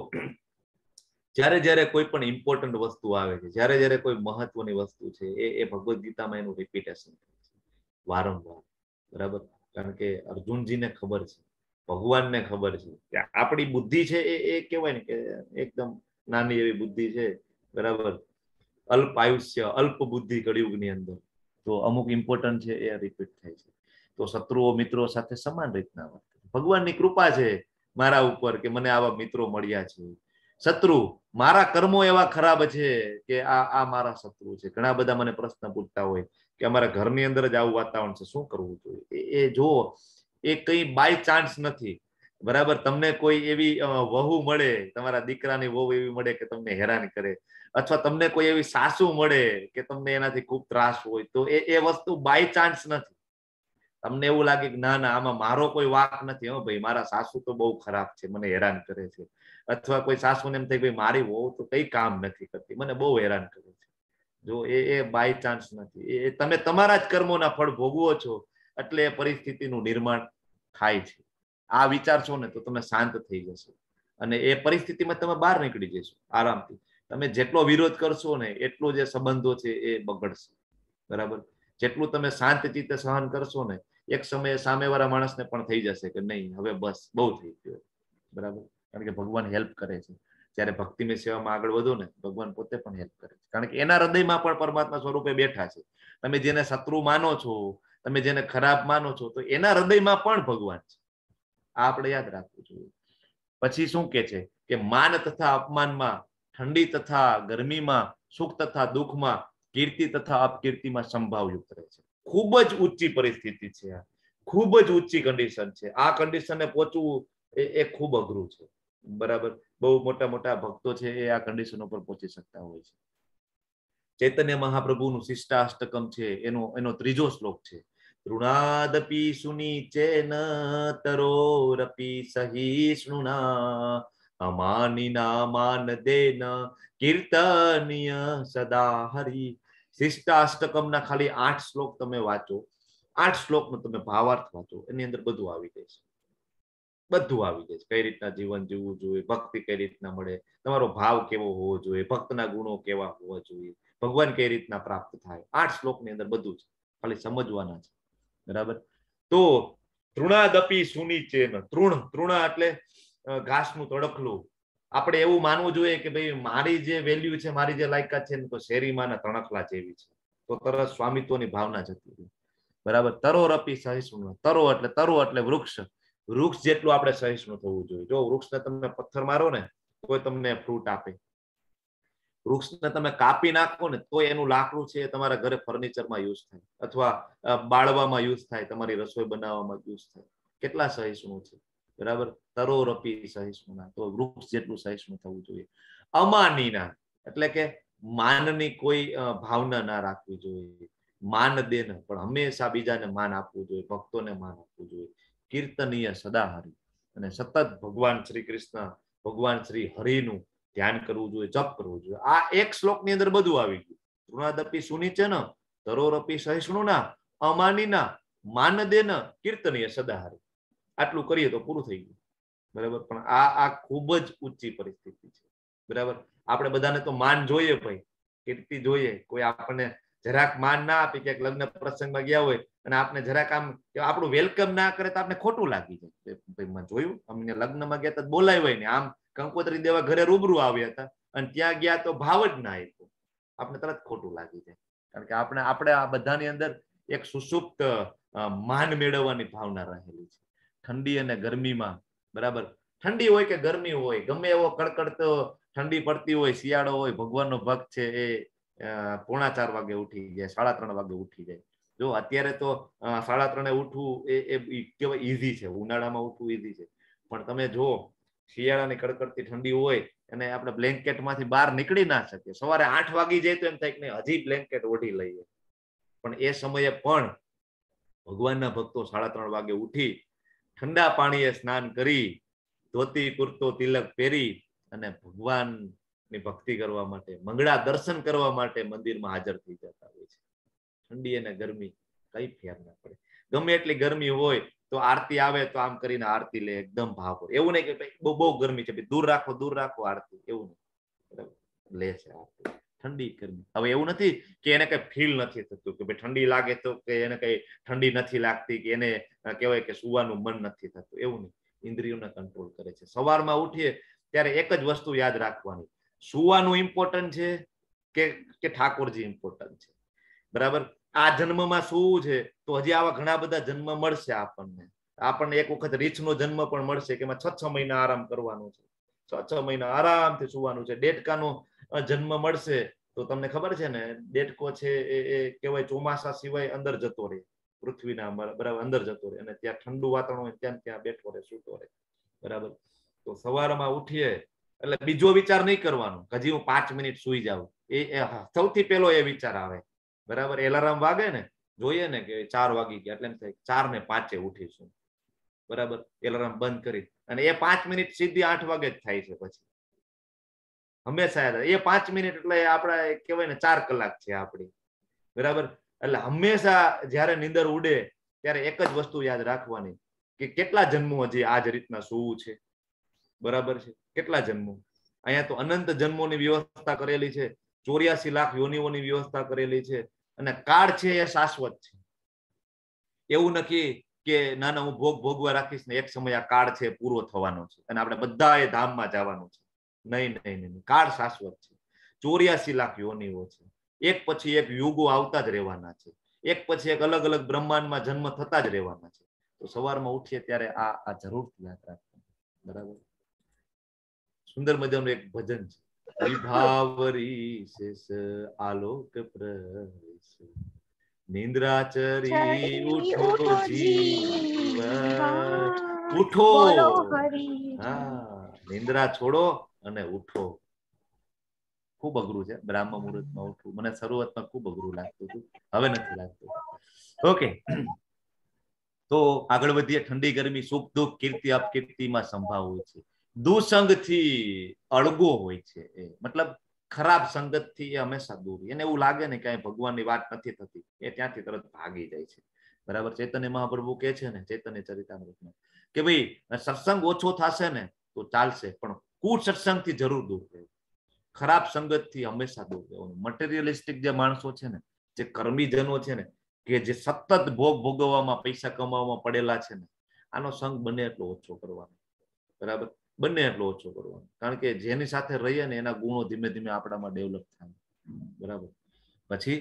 જ્યારે જ્યારે કોઈ પણ ઇમ્પોર્ટન્ટ વસ્તુ આવે છે, જ્યારે જ્યારે કોઈ મહત્વની વસ્તુ છે, એ ભગવદ્ ગીતામાં એનું રિપીટેશન થાય છે વારંવાર. બરાબર. કારણ કે અર્જુનજીને ખબર છે, ભગવાનને ખબર છે કે આપણી બુદ્ધિ છે એ કહેવાય ને કે એકદમ નાની એવી બુદ્ધિ છે. બરાબર. અલ્પ આયુષ્ય, અલ્પ બુદ્ધિ કળિયુગની અંદર. તો અમુક ઇમ્પોર્ટન્ટ છે એ રિપીટ થાય છે. તો શત્રુઓ મિત્રો સાથે સમાન રીતના વર્તે. ભગવાનની કૃપા છે મારા ઉપર કે મને આવા મિત્રો મળ્યા છે. શત્રુ, મારા કર્મો એવા ખરાબ છે કે આ મારા શત્રુ છે. ઘણા બધા મને પ્રશ્ન પૂછતા હોય કે અમારા ઘરની અંદર જ આવું વાતાવરણ છે, શું કરવું જોઈએ? એ જો એ કઈ બાય ચાન્સ નથી. બરાબર. તમને કોઈ એવી વહુ મળે, તમારા દીકરાની વહુ એવી મળે કે તમને હેરાન કરે, અથવા તમને કોઈ એવી સાસુ મળે કે તમને એનાથી ખૂબ ત્રાસ હોય, તો એ વસ્તુ બાય ચાન્સ નથી. તમને એવું લાગે કે ના ના આમાં મારો કોઈ વાંક નથી, હો ભાઈ મારા સાસુ તો બહુ ખરાબ છે, મને હેરાન કરે છે. અથવા કોઈ સાસુને એમ થાય ભાઈ મારી વહુ તો કઈ કામ નથી કરતી, મને બહુ હેરાન કરે છે. જો એ બાય ચાન્સ નથી. એ તમે તમારા જ કર્મોના ફળ ભોગવો છો, એટલે એ પરિસ્થિતિનું નિર્માણ થાય છે. આ વિચારશો ને તો તમે શાંત થઈ જશો અને એ પરિસ્થિતિમાં તમે બહાર નીકળી જશો આરામથી. તમે જેટલો વિરોધ કરશો ને એટલો જે સંબંધો છે એ બગડશે. બરાબર. જેટલું તમે શાંત ચિત્તે સહન કરશો ને, એક સમયે સામેવાળા માણસને પણ થઈ જશે કે નહીં હવે બસ બહુ થઈ ગયો. બરાબર. કારણ કે ભગવાન હેલ્પ કરે છે. જ્યારે ભક્તિમય સેવામાં આગળ વધો ને, ભગવાન પોતે પણ હેલ્પ કરે છે. કારણ કે એના હૃદયમાં પણ પરમાત્મા સ્વરૂપે બેઠા છે. તમે જેને શત્રુ માનો છો, તમે જેને ખરાબ માનો છો, તો એના હૃદયમાં પણ ભગવાન છે. આ આપણે યાદ રાખવું જોઈએ. પછી શું કે છે કે માન તથા અપમાનમાં, ઠંડી તથા ગરમીમાં, સુખ તથા દુઃખમાં, કીર્તિ તથા અપકીર્તિમાં સંભાવયુક્ત રહે છે. ખૂબ જ ઊંચી પરિસ્થિતિ છે આ, ખૂબ જ ઊંચી કન્ડિશન છે. આ કન્ડિશનને પહોંચવું એ ખૂબ અઘરું છે. બરાબર. બહુ મોટા મોટા ભક્તો છે એ આ કન્ડિશન ઉપર પહોંચી શકતા હોય છે. ચૈતન્ય મહાપ્રભુનું શિષ્ટાષ્ટકમ છે, એનો 3જો શ્લોક છે. તૃણાદપી સુનીચેન તરોરપી સહિષ્ણુના અમાનિના માન દેન કીર્તનીય સદા હરિ. શિષ્ટાષ્ટકમના ખાલી 8 શ્લોક તમે વાંચો, 8 શ્લોકનો તમે ભાવાર્થ વાંચો, એની અંદર બધું આવી જાય છે. બધું આવી જાય છે. કઈ રીતના જીવન જીવવું જોઈએ, ભક્તિ કઈ રીતના મળે, તમારો ભાવ કેવો હોવો જોઈએ, ભક્તના ગુણો કેવા હોવા જોઈએ, ભગવાન કઈ રીતના પ્રાપ્ત થાય. 8 શ્લોકની અંદર બધું છે, ખાલી સમજવાના છે. બરાબર. તો તૃણાદપી સુનીચેન, તૃણ એટલે ઘાસનું તડકલું. આપણે એવું માનવું જોઈએ કે ભાઈ મારી જે વેલ્યુ છે, મારી જે લાયકાત છે, તો શેરીમાંના તણખલા જેવી છે, તો તરત સ્વામિત્વની ભાવના જતી રહી. બરાબર. તરોરપી સહિષ્ણુ, તરો એટલે વૃક્ષ. વૃક્ષ જેટલું આપણે સહિષ્ણુ થવું જોઈએ. જો વૃક્ષને તમે પથ્થર મારો ને તો તમને ફ્રૂટ આપે. વૃક્ષને તમે કાપી નાખો ને તો એનું લાકડું છે તમારા ઘરે ફર્નિચરમાં યુઝ થાય, અથવા બાળવામાં યુઝ થાય, તમારી રસોઈ બનાવવામાં યુઝ થાય. કેટલા સહિષ્ણુ છે. બરાબર. તરોરપી સહિષ્ણુના, તો વૃક્ષ જેટલું સહિષ્ણુ થવું જોઈએ. અમાનીના એટલે કે માનની કોઈ ભાવના ના રાખવી જોઈએ. માન દેન, પણ હંમેશા બીજાને માન આપવું જોઈએ, ભક્તોને માન આપવું જોઈએ. કીર્તનીય સદા હરિ, અને સતત ભગવાન શ્રી કૃષ્ણ, ભગવાન શ્રી હરિનું ધ્યાન કરવું જોઈએ, જપ કરવું જોઈએ. આ એક શ્લોકની અંદર બધું આવી ગયું. તૃણાદપી સુનીચેન તરોરપી સહિષ્ણુના અમાનીના માનદેન કીર્તનીય સદા હરિ. આટલું કરીએ તો પૂરું થઈ ગયું. બરાબર. પણ આ ખૂબ જ ઊંચી પરિસ્થિતિ છે. બરાબર. આપણે બધાને તો માન જોઈએ ભાઈ, કીર્તિ જોઈએ. કોઈ આપણને જરાક માન ના આપે, ક્યાંક લગ્ન પ્રસંગમાં ગયા હોય અને આપણે જરાક આમ આપણું વેલકમ ના કરે તો આપણે ખોટું લાગી જાય. જોયું અમને લગ્નમાં ગયા તો બોલાવ્યા ને, આમ કંકોત્રી દેવા ઘરે રૂબરૂ આવ્યા હતા અને ત્યાં ગયા તો ભાવ જ ના આપ્યો, આપણે તરત ખોટું લાગી જાય. કારણ કે આપણે આ બધાની અંદર એક સુષુપ્ત માન મેળવવાની ભાવના રહેલી છે. ઠંડી અને ગરમીમાં, બરાબર, ઠંડી હોય કે ગરમી હોય, ગમે એવો કડકડતો ઠંડી પડતી હોય, શિયાળો હોય, ભગવાનનો ભક્ત છે એ 3:45 વાગે ઉઠી જાય, 3:30 વાગે ઉઠી જાય. જો અત્યારે તો 3:30 ઉઠવું એ કેવાય ઈઝી છે, ઉનાળામાં ઉઠવું ઈઝી છે. પણ તમે જો શિયાળાની કડકડતી ઠંડી હોય અને આપણે બ્લેન્કેટ માંથી બહાર નીકળી ના શકીએ, સવારે 8 વાગી જાય તો એમ થાય કે હજી બ્લેન્કેટ ઓઢી લઈએ. પણ એ સમયે પણ ભગવાનના ભક્તો 3:30 વાગે ઉઠી ઠંડા પાણીએ સ્નાન કરી, ધોતી કુર્તો તિલક પહેરી અને ભગવાનની ભક્તિ કરવા માટે, મંગળા દર્શન કરવા માટે મંદિરમાં હાજર થઈ જતા હોય છે. ઠંડી અને ગરમી કઈ ફેર ના પડે. ગમે એટલી ગરમી હોય તો આરતી આવે તો આમ કરીને આરતી લે, એકદમ ભાવ. એવું નહીં કે બહુ ગરમી છે, દૂર રાખો આરતી, એવું નહીં, લે છે આરતી. ઠંડી ગરમી, હવે એવું નથી કે એને કઈ ફીલ નથી થતું કે ભાઈ ઠંડી લાગે તો કે એને કઈ ઠંડી નથી લાગતી કે એને કહેવાય કે સુવાનું મન નથી થતું, એવું નહીં. ઇન્દ્રિયોને કંટ્રોલ કરે છે. સવારમાં ઉઠીએ ત્યારે એક જ વસ્તુ યાદ રાખવાની, સુવાનું ઇમ્પોર્ટન્ટ છે કે ઠાકોરજી ઇમ્પોર્ટન્ટ છે, બરાબર. આ જન્મમાં શું છે તો હજી આવા ઘણા બધા જન્મ મળશે આપણને એક વખત રીછનો જન્મ પણ મળશે કે એમાં 6 મહિના આરામ કરવાનો છે, 6 મહિના આરામથી સુવાનું છે. ડેટકાનો જન્મ મળશે તો તમને ખબર છે ને, ડેટકો છે એ કહેવાય ચોમાસા સિવાય અંદર જતો રહે, પૃથ્વીના બરાબર અંદર જતો રહે અને ત્યાં ઠંડુ વાતાવરણ હોય ત્યાં બેઠો રહે, સૂતો રહે, બરાબર. તો સવારમાં ઉઠીએ એટલે બીજો વિચાર નહીં કરવાનો હજી હું 5 મિનિટ સુઈ જાઉં, એ સૌથી પહેલો એ વિચાર આવે, બરાબર. એલાર્મ વાગે ને, જોઈએ ને કે 4 વાગી ગયા એટલે એમ થાય 4:05 ઉઠીશું, બરાબર. એલાર્મ બંધ કરી અને એ 5 મિનિટ સીધી 8 વાગે જ થાય છે. પછી હંમેશા એ 5 મિનિટ એટલે આપણા કહેવાય ને 4 કલાક છે આપણી, બરાબર. એટલે હંમેશા જયારે નીંદર ઉડે ત્યારે એક જ વસ્તુ યાદ રાખવાની કે કેટલા જન્મો હજી આ જ રીતના સૂવું છે, બરાબર છે. કેટલા જન્મો, અહીંયા તો અનંત જન્મોની વ્યવસ્થા કરેલી છે, 84 લાખ યોનિઓની વ્યવસ્થા કરેલી છે અને કાળ છે એ શાશ્વત છે. એવું નથી કે ના ના હું ભોગવા રાખીશ ને એક સમય આ કાળ છે પૂરો થવાનો છે અને આપણે બધા એ ધામમાં જવાનું છે. નહીં નહીં નહીં, કાળ શાશ્વત છે. 84 લાખ યોનિઓ છે, એક પછી એક યુગો આવતા જ રહેવાના છે, એક પછી એક અલગ અલગ બ્રહ્માંડમાં જન્મ થતા જ રહેવાના છે. તો સવારમાં ઉઠીએ ત્યારે આ જરૂરથી યાદ રાખવાનું, બરાબર. સુંદર મજાનું એક ભજન છે, વિભાવરી શેષ આલોક પ્રવેશ, નિંદ્રાચરી ઉઠો જીવન, ઉઠો, હા, નિંદ્રા છોડો અને ઉઠો. ખૂબ અઘરું છે બ્રાહ્મ મુહૂર્તમાં ઉઠવું, મને શરૂઆતમાં ખૂબ અઘરું લાગતું હતું, હવે નથી લાગતું. ઓકે, તો આગળ વધીએ. ઠંડી ગરમી, સુખ દુઃખ, કીર્તિ અપકીર્તિમાં સંભાવ હોય છે. દુસંગથી અળગો હોય છે, મતલબ ખરાબ સંગતથી એ હંમેશા દૂર. એને એવું લાગે ને કે ભગવાનની વાત નથી થતી, એ ત્યાંથી તરત ભાગી જાય છે, બરાબર. ચૈતન્ય મહાપ્રભુ કહે છે ને ચૈતન્ય ચરિતામૃતમાં કે ભાઈ સત્સંગ ઓછો થશે ને તો ચાલશે, પણ કુટ સત્સંગથી જરૂર દૂર રહેવું, ખરાબ સંગતથી હંમેશા દૂર રહેવું. મટીરિયલિસ્ટિક જે માણસો છે ને, જે કર્મીજનો છે ને, કે જે સતત ભોગવવામાં, પૈસા કમાવામાં પડેલા છે ને, આનો સંગ બને એટલો ઓછો કરવાનો, બરાબર. બંને એટલો ઓછો કરવાનો, કારણ કે જેની સાથે રહીએ ને એના ગુણો ધીમે ધીમે આપણામાં ડેવલપ થાય, બરાબર. પછી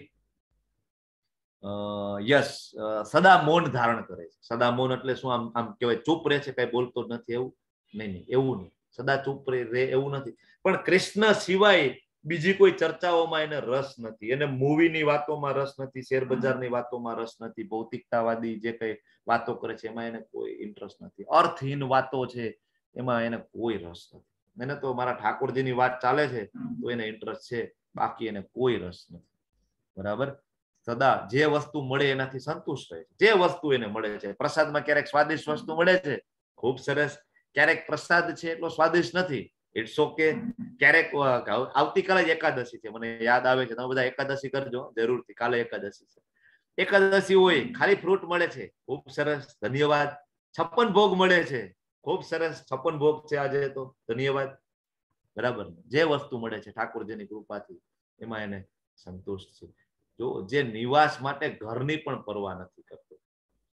યસ, સદા મૌન ધારણ કરે છે. સદા મૌન એટલે શું? આમ કહેવાય ચૂપ રહે છે, કઈ બોલતો નથી, એવું નહીં, એવું નહીં. સદા ચૂપ રહે એવું નથી, પણ કૃષ્ણ સિવાય બીજી કોઈ ચર્ચાઓમાં એને રસ નથી, એને મૂવીની વાતોમાં રસ નથી, શેર બજારની વાતોમાં રસ નથી, ભૌતિકતાવાદી જે કઈ વાતો કરે છે એમાં એને કોઈ ઇન્ટરેસ્ટ નથી, અર્થહીન વાતો છે એમાં એને કોઈ રસ નથી. એને તો મારા ઠાકોરજીની વાત ચાલે છે તો એને ઇન્ટરેસ્ટ છે, બાકી એને કોઈ રસ નથી, બરાબર. સદા જે વસ્તુ મળે એનાથી સંતુષ્ટ રહે છે, જે વસ્તુ એને મળે છે. પ્રસાદમાં ક્યારેક સ્વાદિષ્ટ વસ્તુ મળે છે, ખૂબ સરસ. ક્યારેક પ્રસાદ છે એટલો સ્વાદિષ્ટ નથી, ઇટ્સ ઓકે. ક્યારેક આવતીકાલે જ એકાદશી છે, મને યાદ આવે છે, તમે બધા એકાદશી કરજો જરૂરથી, કાલે એકાદશી છે. એકાદશી હોય, ખાલી ફ્રૂટ મળે છે, ખૂબ સરસ, ધન્યવાદ. 56 ભોગ મળે છે, ખૂબ સરસ, 56 ભોગ છે આજે તો, ધન્યવાદ, બરાબર. જે વસ્તુ મળે છે ઠાકોરજીની કૃપાથી એમાં એને સંતુષ્ટ છે. જો જે નિવાસ માટે ઘરની પણ પરવા નથી કરતો,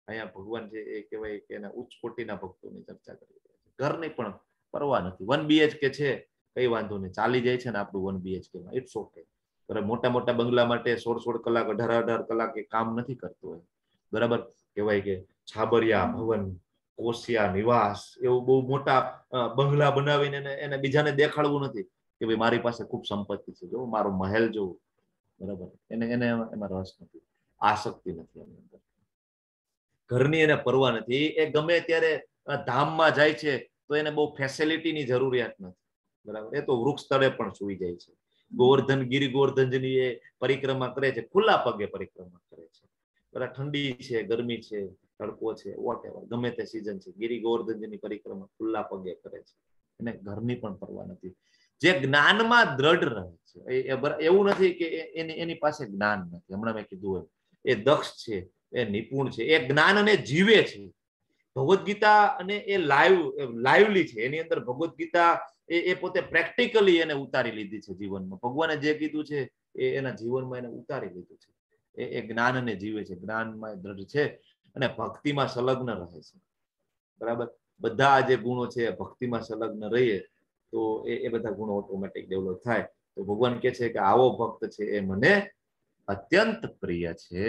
અહીંયા ભગવાન છે એ કહેવાય કે એના ઉચ્ચ કોટીના ભક્તોની ચર્ચા કરી રહ્યા છે. ઘરની પણ પરવા નથી. 1 BHK છે કઈ વાંધો નહીં, ચાલી જાય છે ને આપણું 1 BHK માં, ઇટ્સ ઓકે. મોટા મોટા બંગલા માટે 16 કલાક 18 કલાક એ કામ નથી કરતું હોય, બરાબર. કહેવાય કે છાબરિયા ભવન, કોશિયા નિવાસ એવું બહુ મોટા બંગલા બનાવીને એને બીજાને દેખાડવું નથી કે ભાઈ મારી પાસે ખૂબ સંપત્તિ છે, જો મારો મહેલ જોવું, બરાબર. એને એમાં રસ નથી, આસક્તિ નથી એની અંદર. ઘરની એને પરવા નથી. એ ગમે ત્યારે ધામમાં જાય છે તો એને બહુ ફેસિલિટીની જરૂરિયાત નથી, બરાબર. એ તો વૃક્ષ તળે પણ સૂઈ જાય છે. ગોવર્ધન ગિરી ગોવર્ધનજીની એ પરિક્રમા કરે છે, ખુલ્લા પગે પરિક્રમા કરે છે, બરાબર. ઠંડી છે, ગરમી છે, તડકો છે, વોટેવર, ગમે તે સિઝન છે, ગિરી ગોવર્ધનજીની પરિક્રમા ખુલ્લા પગે કરે છે. એને ઘરની પણ પરવા નથી. જે જ્ઞાનમાં દ્રઢ રહે છે, એવું નથી કે એની પાસે જ્ઞાન નથી. હમણાં મેં કીધું એ દક્ષ છે, એ નિપુણ છે, એ જ્ઞાનને જીવે છે. ભગવદ્ ગીતા અને એ લાઈવલી છે. એની અંદર ભગવદ્ ગીતા એ પોતે પ્રેક્ટિકલી એને ઉતારી લીધી છે જીવનમાં. ભગવાને જે કીધું છે એ એના જીવનમાં એને ઉતારી લીધું છે. એ જ્ઞાનને જીવે છે, જ્ઞાનમાં દ્રઢ છે અને ભક્તિમાં સંલગ્ન રહે છે, બરાબર. બધા જે ગુણો છે ભક્તિમાં સંલગ્ન રહીએ તો એ બધા ગુણો ઓટોમેટિક ડેવલપ થાય. તો ભગવાન કહે છે કે આવો ભક્ત છે એ મને અત્યંત પ્રિય છે.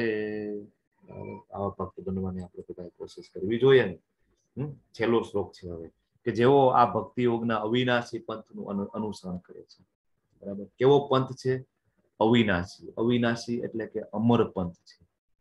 આવા ભક્ત બનવાની આપણે બધા કોશિશ કરવી જોઈએ ને. છેલ્લો શ્લોક છે હવે, કે જેઓ આ ભક્તિ યોગના અવિનાશી પંથનું અનુસરણ કરે છે, બરાબર. કેવો પંથ છે? અવિનાશી. અવિનાશી એટલે કે અમર પંથ છે.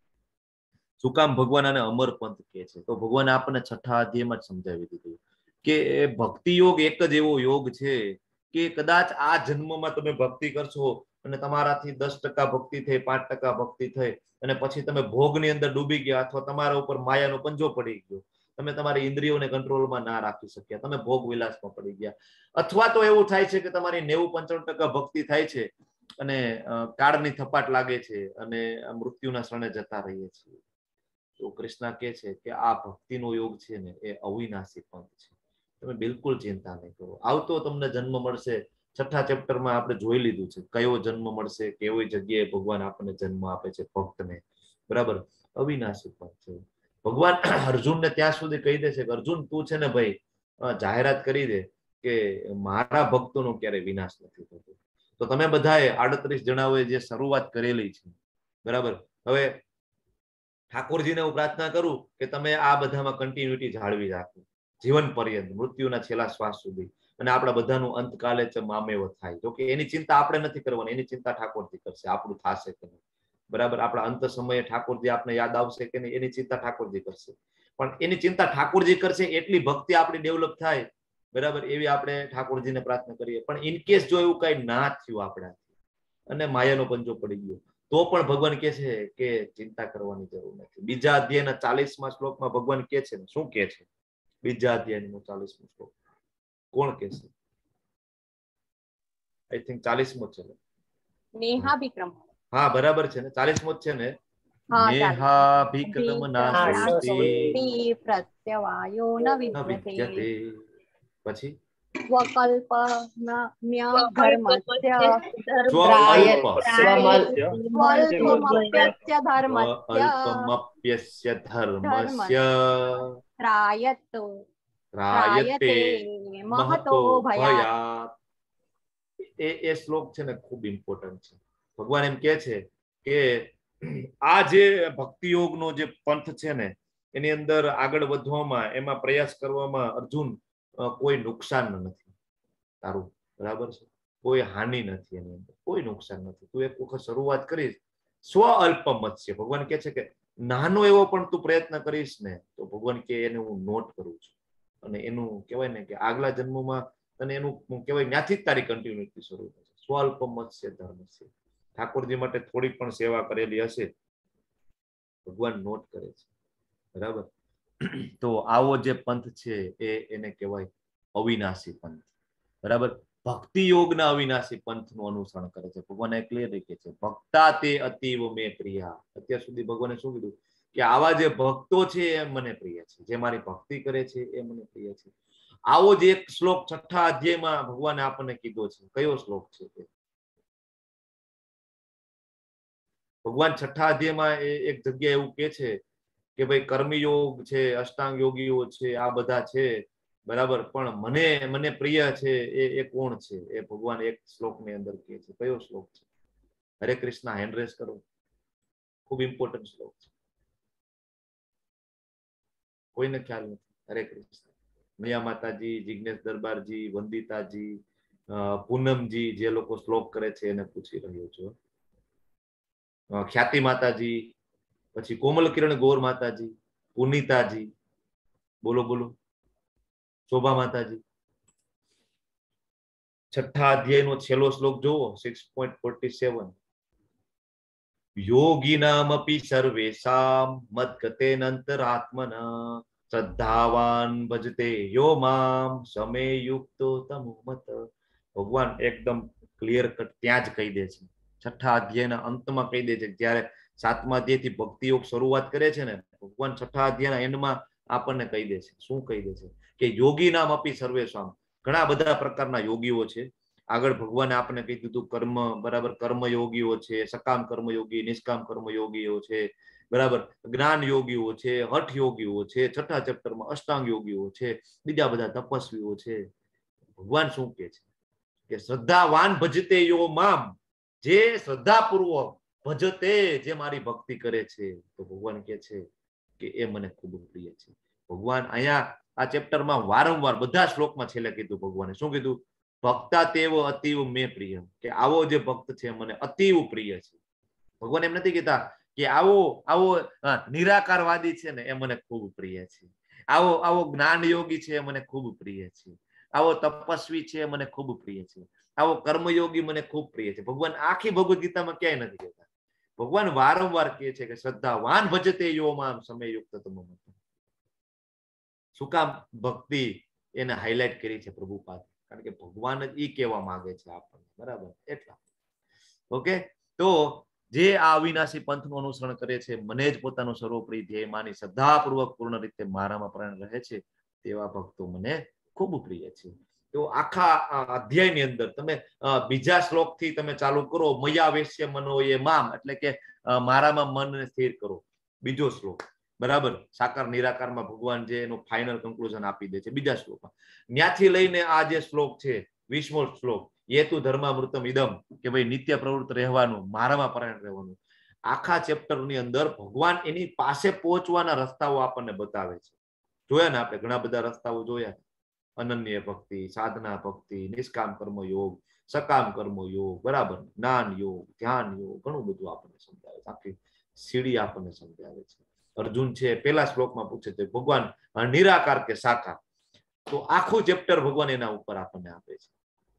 શું કામ ભગવાન આને અમર પંથ કહે છે? તો ભગવાન આપણને 6થા અધ્યાયમાં જ સમજાવી દીધું કે ભક્તિ યોગ એક જ એવો યોગ છે કે કદાચ આ જન્મમાં તમે ભક્તિ કરશો અને તમારાથી 10% ભક્તિ થઈ, 5% ભક્તિ થઈ અને પછી તમે ભોગની અંદર ડૂબી ગયા, અથવા તમારા ઉપર માયાનો પંજો પડી ગયો, તમે તમારી ઇન્દ્રિયોને કંટ્રોલમાં ના રાખી શક્યા, તમે ભોગ વિલાસમાં પડી ગયા, અથવા તો એવું થાય છે કે તમારી 90-95% ભક્તિ થાય છે અને કાળની થપાટ લાગે છે અને મૃત્યુના શરણે જતા રહીએ છીએ. તો કૃષ્ણ કહે છે કે આ ભક્તિનો યોગ છે ને એ અવિનાશી પંથ છે. તમે બિલકુલ ચિંતા નહીં કરો. આવતો તમને જન્મ મળશે. 6થા ચેપ્ટરમાં આપણે જોઈ લીધું છે કયો જન્મ મળશે, કેવી જગ્યાએ ભગવાન આપણને જન્મ આપે છે ભક્તને, બરાબર. અવિનાશી પંથ છે. ભગવાન અર્જુનને ત્યાં સુધી કહી દે છે કે અર્જુન તું છે ને ભાઈ જાહેરાત કરી દે કે મારા ભક્તોનો ક્યારે વિનાશ નથી થતો. તો તમે બધાએ 38 જણાઓએ જે શરૂઆત કરેલી છે, બરાબર. હવે ઠાકોરજીને હું પ્રાર્થના કરું કે તમે આ બધામાં કન્ટિન્યુટી જાળવી રાખો જીવન પર્યંત, મૃત્યુના છેલ્લા શ્વાસ સુધી, અને આપણા બધાનું અંતકાલે જ મામેવ થાય. જો કે એની ચિંતા આપણે નથી કરવાની, એની ચિંતા ઠાકોરજી કરશે, આપણું થશે કે નહીં, બરાબર. આપણા અંત સમયે ઠાકોરજી આપણે યાદ આવશે કે નહીં એની ચિંતા ઠાકોરજી કરશે. પણ એની ચિંતા ઠાકોરજી કરશે એટલી ભક્તિ આપણી ડેવલપ થાય, બરાબર, એવી આપણે ઠાકોરજીને પ્રાર્થના કરીએ. પણ ઇનકેસ જો એવું કઈ ના થયું આપણાથી અને માયાનો પંજો પડી ગયો તો પણ ભગવાન કહે છે કે ચિંતા કરવાની જરૂર નથી. બીજા અધ્યાયના 40મા શ્લોકમાં ભગવાન કહે છે, શું કહે છે? બીજા અધ્યાયનો 40મો શ્લોક કોણ કહે છે? આઈ થિંક 40મો છે. નેહા વિક્રમ. હા, બરાબર છે ને, 40મો જ છે ને. નેહા વિક્રમ નાસ્તિ પ્રત્યવાયો ન વિદ્યતે. પછી એ શ્લોક છે ને ખૂબ ઇમ્પોર્ટન્ટ છે. ભગવાન એમ કે છે કે આ જે ભક્તિ યોગનો જે પંથ છે ને એની અંદર આગળ વધવામાં, એમાં પ્રયાસ કરવામાં અર્જુન કોઈ નુકસાન નથી તારું, બરાબર છે. કોઈ હાનિ નથી એની અંદર, કોઈ નુકસાન નથી. તું એક વખત શરૂઆત કરીશ, સ્વ અલ્પમત્સ્ય, ભગવાન કહે છે કે નાનો એવો પણ તું પ્રયત્ન કરીશ ને તો ભગવાન કે એને હું નોટ કરું છું, અને એનું કહેવાય ને કે આગલા જન્મમાં અને એનું કહેવાય ત્યાંથી જ તારી કન્ટિન્યુટી શરૂ થશે. સ્વ અલ્પમત્સ્ય ધર્મસ્ય. ઠાકોરજી માટે થોડી પણ સેવા કરેલી હશે ભગવાન નોટ કરે છે, બરાબર. તો આવો જે પંથ છે એને કહેવાય અવિનાશી પંથ, બરાબર. ભક્તિ યોગના અવિનાશી પંથનું અનુસરણ કરે છે. ભગવાન ક્લિયર કહે છે ભક્તા તે અતીવ મે પ્રિયા. અત્યાર સુધી ભગવાને શું કીધું કે આવા જે ભક્તો છે એ મને પ્રિય છે, જે મારી ભક્તિ કરે છે એ મને પ્રિય છે. આવો જ એક શ્લોક 6થા અધ્યાયમાં ભગવાને આપણને કીધો છે. કયો શ્લોક છે તે? ભગવાન 6થા અધ્યાયમાં એક જગ્યાએ એવું કહે છે કે ભાઈ કર્મયોગ છે, અષ્ટાંગ યોગીઓ છે, આ બધા છે, બરાબર, પણ મને પ્રિય છે એ કોણ છે? એ ભગવાન એક શ્લોકની અંદર કહે છે. કયો શ્લોક છે? હરે કૃષ્ણ, હેન્ડ રેઝ કરો. ખૂબ ઇમ્પોર્ટન્ટ શ્લોક છે, કોઈને ખ્યાલ નથી. હરે કૃષ્ણ. મૈયા માતાજી, જિજ્ઞેશ દરબારજી, વંદિતાજી, પૂનમજી, જે લોકો શ્લોક કરે છે એને પૂછી રહ્યો છું. ખ્યાતિ માતાજી, પછી કોમલ કિરણ ગોર માતાજી, પુનિતાજી, બોલો બોલો. શોભા માતાજી. છઠ્ઠા અધ્યાયનો છેલ્લો શ્લોક જોવો, 6.47. યોગિનામપી સર્વેષામ મદ્ગતેનંતરાત્મના શ્રદ્ધાવાન ભજતે યો મામ સમે યુક્તો તમોમત. ભગવાન એકદમ ક્લિયર કટ ત્યાં જ કહી દે છે. છઠ્ઠા અધ્યાયના અંતમાં કહી દે છે. જ્યારે સાતમા અધ્યાયથી ભક્તિ યોગ શરૂઆત કરે છે ને, ભગવાન છઠ્ઠા અધ્યાયના એન્ડમાં આપણને કહી દે છે. શું કહી દે છે? કે યોગીનામ અપી સર્વેષામ. ઘણા બધા પ્રકારના યોગીઓ છે. આગળ ભગવાને આપણને કહી દીધું કર્મ, બરાબર, કર્મયોગીઓ છે, સકામ કર્મયોગી, નિષ્કામ કર્મયોગીઓ છે, બરાબર, જ્ઞાન યોગીઓ છે, હઠ યોગીઓ છે, છઠ્ઠા ચેપ્ટરમાં અષ્ટાંગ યોગીઓ છે, બીજા બધા તપસ્વીઓ છે. ભગવાન શું કહે છે? કે શ્રદ્ધાવાન ભજતે યો મામ, જે શ્રદ્ધાપૂર્વક ભજતે, જે મારી ભક્તિ કરે છે, તો ભગવાન કહે છે કે એ મને ખૂબ પ્રિય છે. ભગવાન અહીંયા આ ચેપ્ટરમાં વારંવાર બધા શ્લોકમાં છેલ્લે કીધું, ભગવાને શું કીધું? ભક્તા તેવ અતિવ મેં પ્રિય, કે આવો જે ભક્ત છે મને અતિવ પ્રિય છે. ભગવાન એમ નથી કહેતા કે આવો નિરાકારવાદી છે ને એ મને ખૂબ પ્રિય છે, આવો જ્ઞાન યોગી છે એ મને ખૂબ પ્રિય છે, આવો તપસ્વી છે મને ખૂબ પ્રિય છે, આવો કર્મયોગી મને ખૂબ પ્રિય છે. ભગવાન આખી ભગવદ ગીતામાં ક્યાંય નથી કહેતા. ભગવાન વારંવાર કહે છે કે શ્રદ્ધાવાન ભજતે યો મામ સમે યુક્ત તમોમત. શું કામ? ભક્તિ એને હાઇલાઇટ કરી છે પ્રભુપાદ, કારણ કે ભગવાન જ ઈ કહેવા માંગે છે આપણને, બરાબર? એટલા. ઓકે, તો જે આ અવિનાશી પંથનું અનુસરણ કરે છે, મને જ પોતાનું સર્વોપરી ધ્યેય માની શ્રદ્ધાપૂર્વક પૂર્ણ રીતે મારામાં પ્રાણ રહે છે, તેવા ભક્તો મને ખૂબ પ્રિય છે. તો આખા અધ્યાયની અંદર તમે બીજા શ્લોકથી તમે ચાલુ કરો, મયા વેશ્ય મનો એ મામ, એટલે કે મારામાં મનને સ્થિર કરો. બીજો શ્લોક, બરાબર, સાકાર નિરાકારમાં ભગવાન જે એનું ફાઇનલ કન્ક્લુઝન આપી દે છે બીજા શ્લોકમાં. ત્યાંથી લઈને આ જે શ્લોક છે 20મો શ્લોક, યેતુ ધર્મામૃતમ ઇદમ, કે ભાઈ નિત્ય પ્રવૃત્ત રહેવાનું, મારામાં પરાયણ રહેવાનું. આખા ચેપ્ટરની અંદર ભગવાન એની પાસે પહોંચવાના રસ્તાઓ આપણને બતાવે છે. જોયા ને આપણે ઘણા બધા રસ્તાઓ જોયા, અનન્ય ભક્તિ, સાધના ભક્તિ, નિષ્કામ કર્મ યોગ, સકામ કર્મ યોગ, બરાબર, જ્ઞાન યોગ, ધ્યાન યોગ, ઘણું બધું આપણને સમજાવે છે. આખી સીડી આપણને સમજાવે છે. અર્જુન છે પેલા શ્લોકમાં પૂછે છે ભગવાન નિરાકાર કે સાકાર, તો આખું ચેપ્ટર ભગવાન એના ઉપર આપણને આપે છે.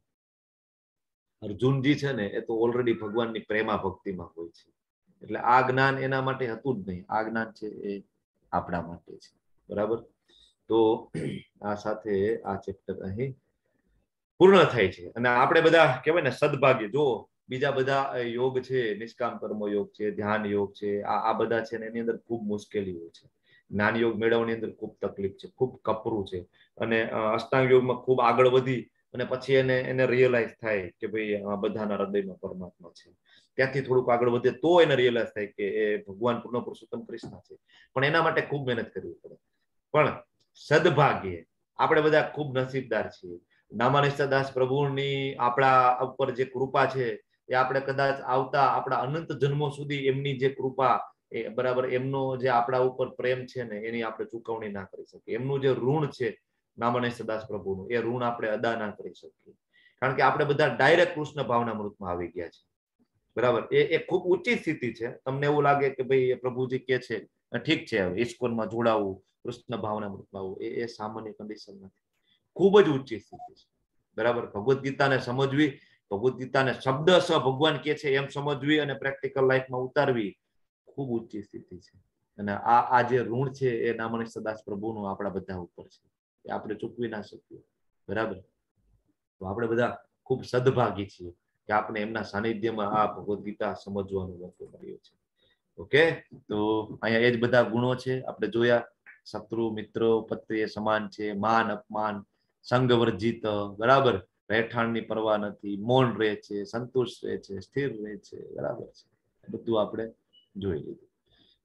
અર્જુનજી છે ને એ તો ઓલરેડી ભગવાનની પ્રેમા ભક્તિમાં હોય છે, એટલે આ જ્ઞાન એના માટે હતું જ નહીં, આ જ્ઞાન છે એ આપણા માટે છે, બરાબર? તો આ સાથે આ ચેપ્ટર અહીં પૂર્ણ થાય છે. અને આપણે બધા કહેવાય ને સદભાગ્ય, જો બીજા બધા યોગ છે, નિષ્કામ કર્મ યોગ છે, ધ્યાન યોગ છે, આ બધા છે ને એની અંદર ખૂબ મુશ્કેલીઓ છે. જ્ઞાન યોગ મેળવવાની અંદર ખૂબ તકલીફ છે, ખૂબ કપરું છે. અને અષ્ટાંગ યોગમાં ખૂબ આગળ વધી અને પછી એને રિયલાઇઝ થાય કે ભાઈ બધાના હૃદયમાં પરમાત્મા છે. ત્યાંથી થોડુંક આગળ વધે તો એને રિયલાઇઝ થાય કે એ ભગવાન પૂર્ણ પુરુષોત્તમ કૃષ્ણ છે. પણ એના માટે ખૂબ મહેનત કરવી પડે. પણ સદભાગ્ય આપણે બધા ખૂબ નસીબદાર છીએ. નામાનિષ્ઠા દાસ પ્રભુની આપણા ઉપર જે કૃપા છે એ આપણે કદાચ આવતા આપણા અનંત જન્મો સુધી એમની જે કૃપા, એ બરાબર, એમનો જે આપણા ઉપર પ્રેમ છે ને એની આપણે ચૂકવણી ના કરી શકીએ. એમનું જે ઋણ છે નામાનિષ્ઠા દાસ પ્રભુનું, એ ઋણ આપણે અદા ના કરી શકીએ, કારણ કે આપણે બધા ડાયરેક્ટ કૃષ્ણ ભાવનામૃતમાં આવી ગયા છે, બરાબર? એ ખૂબ ઊંચી સ્થિતિ છે. તમને એવું લાગે કે ભાઈ પ્રભુજી કે છે ઠીક છે ઇસ્કોનમાં જોડાવું, કૃષ્ણ ભાવનામૃતમાં આવવું, એ સામાન્ય કન્ડિશન નથી, ખૂબ જ ઊંચી સ્થિતિ છે, બરાબર? ભગવદ ગીતાને સમજવી, ભગવદ ગીતાને શબ્દશ ભગવાન કે છે એમ સમજવી અને પ્રેક્ટિકલ લાઈફમાં ઉતારવી ખૂબ ઊંચી સ્થિતિ છે. અને આ જે ઋણ છે એ નામાનિષ્ઠા દાસ પ્રભુનું આપણા બધા ઉપર છે, એ આપણે ચૂકવી ના શકીએ, બરાબર? તો આપણે બધા ખૂબ સદભાગી છીએ કે આપણે એમના સાનિધ્યમાં આ ભગવદ ગીતા સમજવાનો મોકો મળ્યો છે. ઓકે, તો અહીંયા એ જ બધા ગુણો છે આપણે જોયા. શત્રુ મિત્રો પત્રીય સમાન છે, માન અપમાન, સંગ વર્જિત, બરાબર, રહેઠાણની પરવા નથી, મૌન રહે છે, સંતુષ્ટ રહે છે, સ્થિર રહે છે, બરાબર છે, બધું આપણે જોઈ લીધું,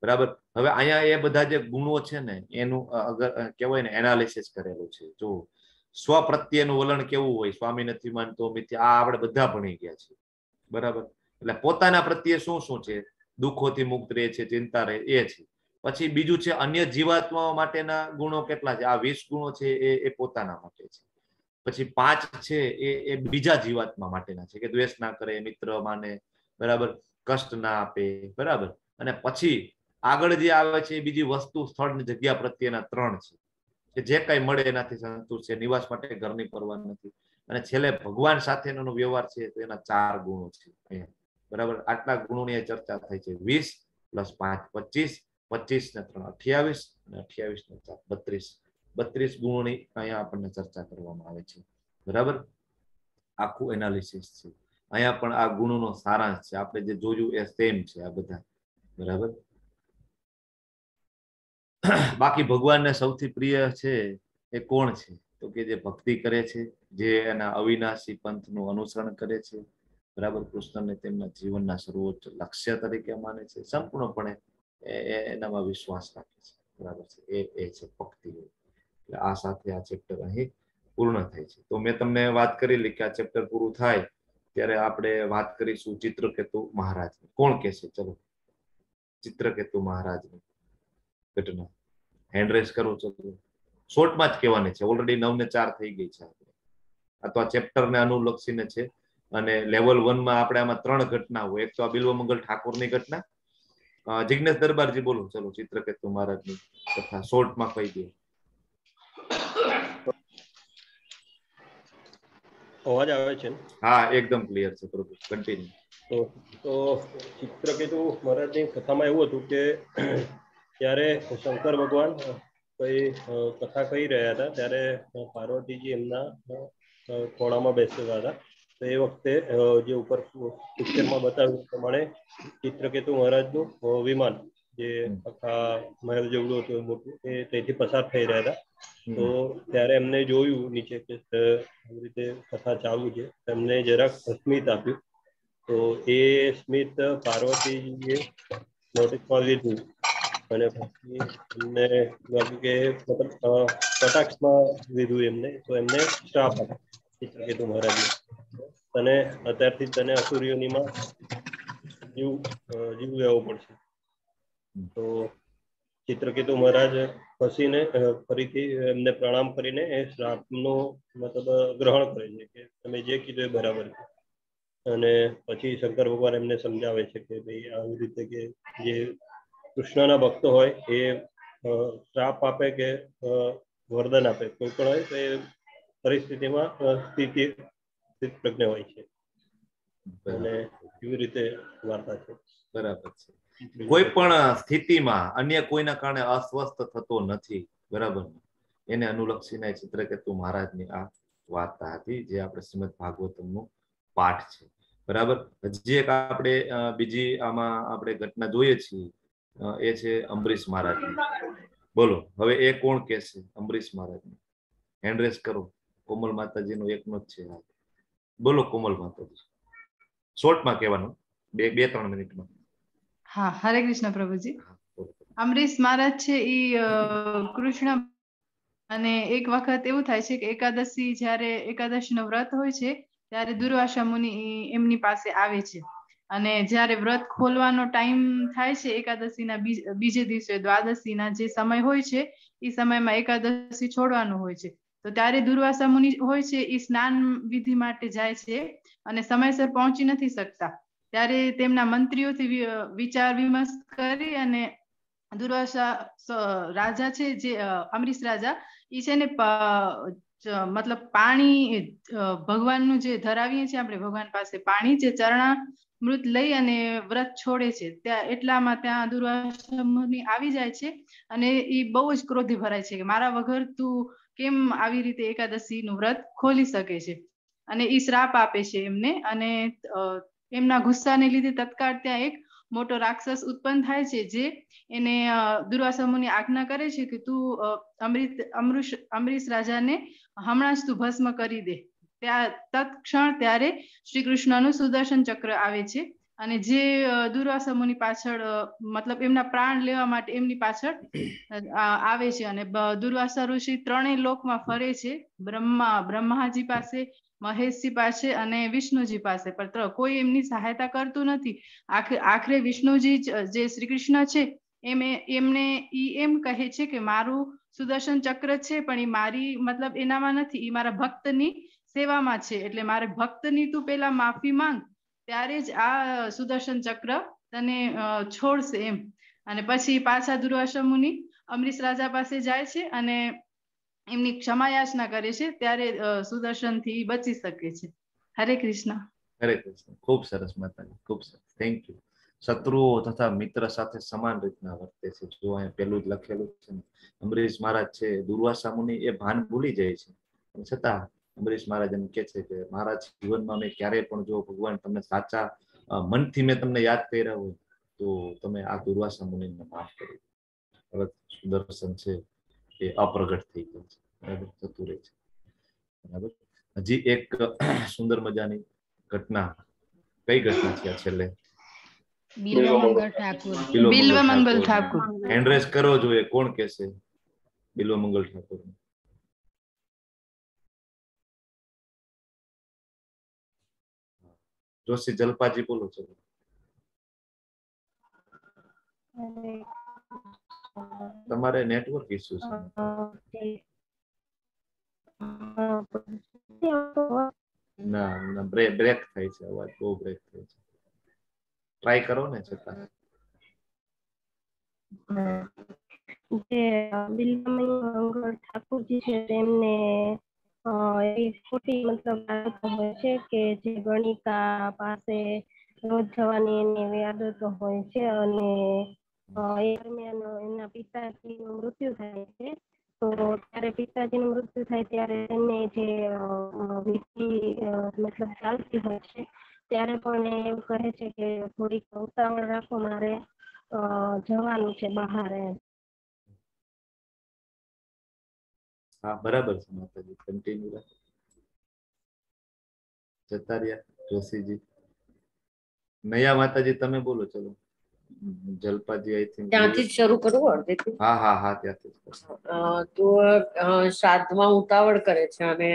બરાબર. હવે અહીંયા એ બધા જે ગુણો છે ને એનું અગર કહેવાય ને એનાલિસિસ કરેલું છે. જો સ્વ પ્રત્યેનું વલણ કેવું હોય, સ્વામી નથી માનતો, મિથ્યા, આ આપણે બધા ભણી ગયા છીએ. બરાબર. એટલે પોતાના પ્રત્યે શું શું છે, દુઃખોથી મુક્ત રહે છે, ચિંતા રહે, એ છે. પછી બીજું છે અન્ય જીવાત્માઓ માટેના ગુણો કેટલા છે, આ 20 ગુણો છે એ પોતાના માટે છે. પછી 5 છે એ બીજા જીવાત્મા માટેના છે, કે દ્વેષ ના કરે, મિત્ર માને, બરાબર, કષ્ટ ના આપે, બરાબર. અને પછી આગળ જે આવે છે એ બીજી વસ્તુ, સ્થળ ની જગ્યા પ્રત્યેના 3 છે, કે જે કઈ મળે એનાથી સંતુષ્ટ છે, નિવાસ માટે ઘરની પરવા નથી. અને છેલ્લે ભગવાન સાથેનો વ્યવહાર છે તો એના 4 ગુણો છે અહીંયા. બરાબર. આટલા ગુણોની ચર્ચા થાય છે. 20 + 5 25, 25 ને 3 28 અને 28 ને 4 32. 32 ગુણોની અહીંયા આપણને ચર્ચા કરવામાં આવે છે. બરાબર. આખું એનાલિસિસ છે. અહીંયા પણ આ ગુણોનો સારાંશ છે. આપણે જે જોયું એ સેમ છે આ બધા. બરાબર. બાકી ભગવાનને સૌથી પ્રિય છે એ કોણ છે? તો કે જે ભક્તિ કરે છે, જે એના અવિનાશી પંથનું અનુસરણ કરે છે, બરાબર, કૃષ્ણને તેમના જીવનના સર્વોચ્ચ લક્ષ્ય તરીકે માને છે, સંપૂર્ણપણે એનામાં વિશ્વાસ રાખે છે. બરાબર છે. એ છે ભક્તિ. એટલે આ સાથે આ ચેપ્ટર અહીં પૂર્ણ થાય છે. તો મેં તમને વાત કરેલી કે આ ચેપ્ટર પૂરું થાય ત્યારે આપણે વાત કરીશું ચિત્રકેતુ મહારાજની. કોણ કહેશે? ચલો, ચિત્રકેતુ મહારાજની ઘટના હેન્ડ રેસ કરો. ચલો, શોર્ટમાં જ કહેવાની છે. ઓલરેડી 9 ને 4 થઈ ગઈ છે. આ તો આ ચેપ્ટરને અનુલક્ષીને છે. અને લેવલ 1 માં આપણે આમાં 3 ઘટના હોય. એક તો આ બિલ્વમંગલ ઠાકોરની ઘટના. જિગ્નેશ દરબારજી બોલો. ચલો, ચિત્રકેતુ મહારાજની કથા શોર્ટમાં કહી દો. અવાજ આવે છે? હા, એકદમ ક્લિયર છે. બરોબર, કન્ટિન્યુ. તો ચિત્રકેતુ મહારાજની કથામાં એવું હતું કે ત્યારે શંકર ભગવાન કઈ કથા કહી રહ્યા હતા, ત્યારે પાર્વતીજી એમના ખોળામાં બેસેલા હતા. તો એ વખતે જે ઉપર પિક્ચરમાં બતાવ્યું પ્રમાણે ચિત્રકેતુ મહારાજનું વિમાન, જે આખા મહેલ જેવડું હતું મોટું, એ તેથી પસાર થઈ રહ્યા હતા. તો ત્યારે એમને જોયું નીચે કે આવી રીતે કથા ચાલુ છે. એમને જરાક સ્મિત આપ્યું. તો એ સ્મિત પાર્વતીજીએ નોટિસમાં લીધું અને પછી એમને લાગ્યું કે મતલબ કટાક્ષમાં લીધું એમને. તો એમને શ્રાપ આપ્યો ચિત્રકેતુ મહારાજને, અને અત્યારથી તને અસુરીઓનીમાં જીવ લેવો પડશે. તો ચિત્રકેતુ મહારાજ ફસીને ફરીથી એમને પ્રણામ કરીને એ શ્રાપનો મતલબ ગ્રહણ કરે છે કે તમે જે કીધું એ બરાબર છે. અને પછી શંકર ભગવાન એમને સમજાવે છે કે ભાઈ આવી રીતે કે જે કૃષ્ણના ભક્તો હોય એ શ્રાપ આપે કે વરદાન આપે, કોઈ પણ હોય તો એ પરિસ્થિતિમાં સ્થિત પ્રજ્ઞ હોય છે. અને એવી રીતે વાર્તા છે. બરાબર છે. કોઈ પણ સ્થિતિમાં અન્ય કોઈના કારણે અસ્વસ્થ થતો નથી. બરાબર. એને અનુલક્ષીને ચિત્રકેતુ મહારાજની આ વાર્તા હતી, જે આપણે શ્રીમદ ભાગવતમનું પાઠ છે. બરાબર. હજી એક આપણે બીજી આમાં આપણે ઘટના જોઈએ છીએ, એ છે અંબરીશ મહારાજની. બોલો, હવે એ કોણ કહેશે અંબરીશ મહારાજની? હેન્ડ રેસ કરો. કોમલ માતાજીનો એકનો જ છે. બોલો કોમલ માતાજી. શોર્ટમાં કહેવાનું, 2-3 મિનિટમાં. હા, હરે કૃષ્ણ પ્રભુજી. અંબરીશ મહારાજ છે એ કૃષ્ણ, અને એક વખત એવું થાય છે કે એકાદશી, જ્યારે એકાદશી નો વ્રત હોય છે ત્યારે દુર્વાસા મુનિ એમની પાસે આવે છે. અને જ્યારે વ્રત ખોલવાનો ટાઈમ થાય છે એકાદશીના બીજે દિવસે, દ્વાદશીના જે સમય હોય છે એ સમયમાં એકાદશી છોડવાનું હોય છે. તો ત્યારે દુર્વાસા મુનિ હોય છે એ સ્નાન વિધિ માટે જાય છે અને સમયસર પહોંચી નથી શકતા. ત્યારે તેમના મંત્રીઓથી વિચાર વિમર્શ કરી અને દુર્વાસા રાજા છે, જે અમરીશ રાજા, એ છે ને મતલબ પાણી ભગવાનનું જે ધરાવીએ છીએ આપણે ભગવાન પાસે પાણી, જે ચરણામૃત લઈ અને વ્રત છોડે છે. એટલામાં ત્યાં દુર્વાસા મુનિ આવી જાય છે અને એ બહુ જ ક્રોધી ભરાય છે કે મારા વગર તું કેમ આવી રીતે એકાદશી નું વ્રત ખોલી શકે છે. અને એ શ્રાપ આપે છે એમને. અને એમના ગુસ્સાને લીધે તત્કાળ ત્યાં એક મોટો રાક્ષસ ઉત્પન્ન થાય છે, જે એને દુર્વાસા મુનિ આજ્ઞા કરે છે કે તું અંબરીશ રાજાને હમણાં જ તું ભસ્મ કરી દે. તત્ક્ષણ ત્યારે શ્રી કૃષ્ણનું સુદર્શન ચક્ર આવે છે અને જે દુર્વાસા મુનિ પાછળ મતલબ એમના પ્રાણ લેવા માટે એમની પાછળ આવે છે. અને દુર્વાસા ઋષિ ત્રણેય લોકમાં ફરે છે, બ્રહ્માજી પાસે, મહેશજી પાસે અને વિષ્ણુજી પાસે, પણ કોઈ એમની સહાયતા કરતું નથી. આખરે વિષ્ણુજી જે શ્રી કૃષ્ણ છે એમને એમ કહે છે કે મારું સુદર્શન ચક્ર છે, પણ એ મારી મતલબ એનામાં નથી, એ મારા ભક્તની સેવામાં છે, એટલે મારે ભક્તની તું પેલા માફી માંગ, ત્યારે જ આ સુદર્શન ચક્ર તને છોડશે એમ. અને પછી પાછા દુર્વાસા મુનિ અમરીશ રાજા પાસે જાય છે અને એમની ક્ષમા યાચના કરે છે, ત્યારે સુદર્શન થી બચી શકે છે. હરે કૃષ્ણ. હરે કૃષ્ણ. ખૂબ સરસ માતાજી, ખૂબ સરસ, થેન્ક યુ. શત્રુઓ તથા મિત્ર સાથે સમાન રીતના વર્તે છે. જો અહીંયા પેલું જ લખેલું છે ને, અમરીશ મહારાજ છે, દુર્વાસા મુનિ એ ભાન ભૂલી જાય છે, છતાં અમરીશ મહારાજ એમ કે છે કે મારા જીવનમાં મેં ક્યારેય પણ જો ભગવાન તમને સાચા મનથી મેં તમને યાદ કર્યા હોય તો તમે આ દુર્વાસા મુનિને માફ કરી દો. હવે સુદર્શન છે એ અપ્રગટ થઈ ગયો છે, બરાબર, થતું રહે છે, બરાબર. હજી એક સુંદર મજાની ઘટના, કઈ ઘટના છે આ છેલ્લે? બિલ્વમંગલ ઠાકુર. બિલ્વમંગલ ઠાકુર. હેન્ડરેસ કરવો જોઈએ, કોણ કહેશે બિલ્વમંગલ ઠાકુર? જોશી જલપાજી બોલો છો. તમારે નેટવર્ક ઇશ્યુ છે. ના ના, બ્રેક થાય છે અવાજ, બહુ બ્રેક થાય છે. ટ્રાય કરો ને છતાં. જે બિલ્વમંગલ ઠાકુરજી છે તેમને એવી ખોટી મતલબ આદતો હોય છે કે જે ગણિકા પાસે રોજ જવાની એની આદતો હોય છે, અને એ દરમિયાન એમના પિતાજીનું મૃત્યુ થાય છે. તો ત્યારે પિતાજીનું મૃત્યુ થાય ત્યારે એને જે વિધિ મતલબ ચાલતી હોય છે ત્યારે પણ એવું કહે છે કે થોડીક ઉતાવળ રાખો, મારે જવાનું છે બહાર એમ. હા બરાબર છે માતાજી, કન્ટિન્યુ રાખો. જતા રહ્યા જોશીજી. નયા માતાજી તમે બોલો. ચલો જલપાજી આઈ થિંક ત્યાંથી જ શરૂ કરવું અડધેથી. હા હા હા, ત્યાંથી તો શ્રાદ્ધમાં ઉતાવળ કરે છે અને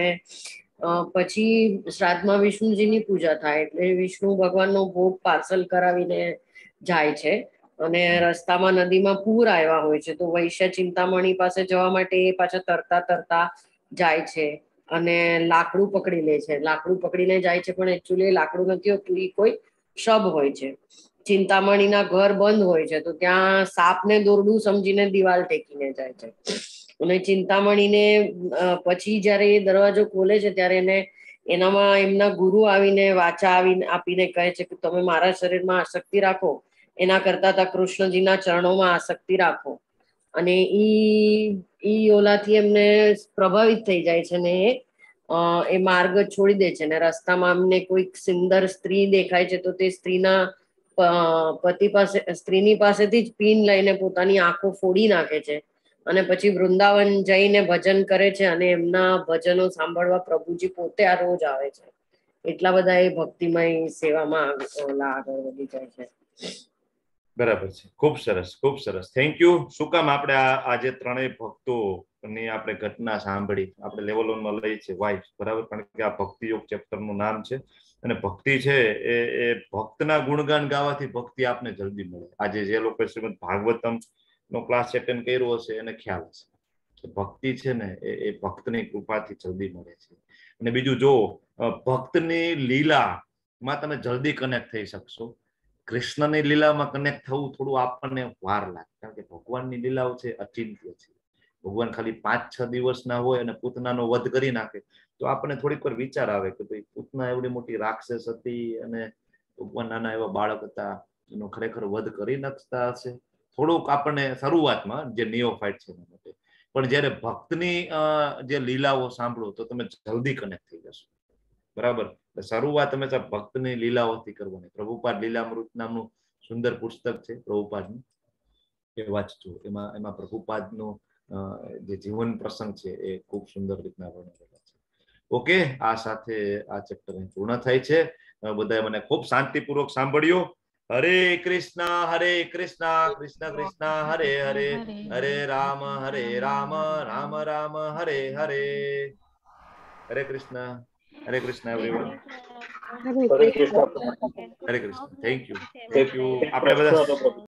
પછી શ્રાદ્ધમાં વિષ્ણુજીની પૂજા થાય, એટલે વિષ્ણુ ભગવાનનો ભોગ પાર્સલ કરાવીને જાય છે. અને રસ્તામાં નદીમાં પૂર આવ્યા હોય છે, તો વૈશ્ય ચિંતામણી પાસે જવા માટે એ પાછા તરતા તરતા જાય છે અને લાકડું પકડી લે છે. લાકડું પકડીને જાય છે, પણ એકચ્યુઅલી લાકડું નથી હોતું, એ કોઈ શબ હોય છે. ચિંતામણીના ઘર બંધ હોય છે, તો ત્યાં સાપને દોરડું સમજીને દિવાલ ટેકીને જાય છે. અને ચિંતામણીને પછી જયારે એ દરવાજો ખોલે છે ત્યારે એને એનામાં એમના ગુરુ આવીને વાચા આપીને કહે છે કે તમે મારા શરીરમાં આસક્તિ રાખો એના કરતા કૃષ્ણજીના ચરણોમાં આસક્તિ રાખો. અને ઈ ઓલાથી એમને પ્રભાવિત થઈ જાય છે ને એ માર્ગ છોડી દે છે. ને રસ્તામાં અમને કોઈક સુંદર સ્ત્રી દેખાય છે, તો તે સ્ત્રીના પતિ પાસે, સ્ત્રીની પાસેથી જ પીન લઈને પોતાની આંખો ફોડી નાખે છે. અને પછી વૃંદાવન જઈને ભજન કરે છે, અને એમના ભજનો સાંભળવા પ્રભુજી પોતે આ રોજ આવે છે. એટલા બધા એ ભક્તિમય સેવામાં આગળ વધી જાય છે. બરાબર છે. ખૂબ સરસ, ખૂબ સરસ, થેન્ક યુ. શું કામ આપણે આજે ત્રણેય ભક્તો ની આપણે ઘટના સાંભળી, આપણે લેવલ 1 માં લઈ છે વાઇફ, બરાબર, કારણ કે આ ભક્તિ યોગ ચેપ્ટર નું નામ છે. અને ભક્તિ છે એ ભક્તના ગુણગાન ગાવાથી ભક્તિ આપને જલ્દી મળે. આજે જે લોકો શ્રીમદ ભાગવતમ નો ક્લાસ એટેન્ડ કર્યો હશે એને ખ્યાલ હશે કે ભક્તિ છે ને એ ભક્તની કૃપાથી જલ્દી મળે છે. અને બીજું, જો ભક્તની લીલામાં તમે જલ્દી કનેક્ટ થઈ શકશો. કૃષ્ણની લીલામાં કનેક્ટ થવું થોડું આપણને વાર લાગે, કારણ કે ભગવાનની લીલાઓ છે અચિંત્ય છે. ભગવાન ખાલી 5-6 દિવસના હોય અને પૂતનાનો વધ કરી નાખે તો આપણને થોડીક વાર વિચાર આવે કે ભાઈ પૂતના એવડી મોટી રાક્ષસ હતી અને ભગવાન નાના એવા બાળક હતા, એનો ખરેખર વધ કરી નાખતા હશે. થોડુંક આપણને શરૂઆતમાં જે નિયોફાઇટ છે એના માટે, પણ જયારે ભક્તની જે લીલાઓ સાંભળો તો તમે જલ્દી કનેક્ટ થઈ જશો, બરાબર. શરૂઆત હંમેશા ભક્તની લીલાઓથી કરવાની. પ્રભુપાદ લીલામૃત નામનું સુંદર પુસ્તક છે પ્રભુપાદનું, એ વાંચજો. એમાં પ્રભુપાદનો જે જીવન પ્રસંગ છે એ ખૂબ સુંદર રીતના વર્ણવેલા છે. ઓકે, આ સાથે આ ચેપ્ટર પૂર્ણ થાય છે. બધાએ મને ખૂબ શાંતિપૂર્વક સાંભળ્યો. હરે કૃષ્ણ કૃષ્ણ કૃષ્ણ હરે હરે હરે રામ રામ રામ હરે હરે. હરે Krishna everyone. Hare Krishna. Hare Krishna. Thank you. આપણે બધા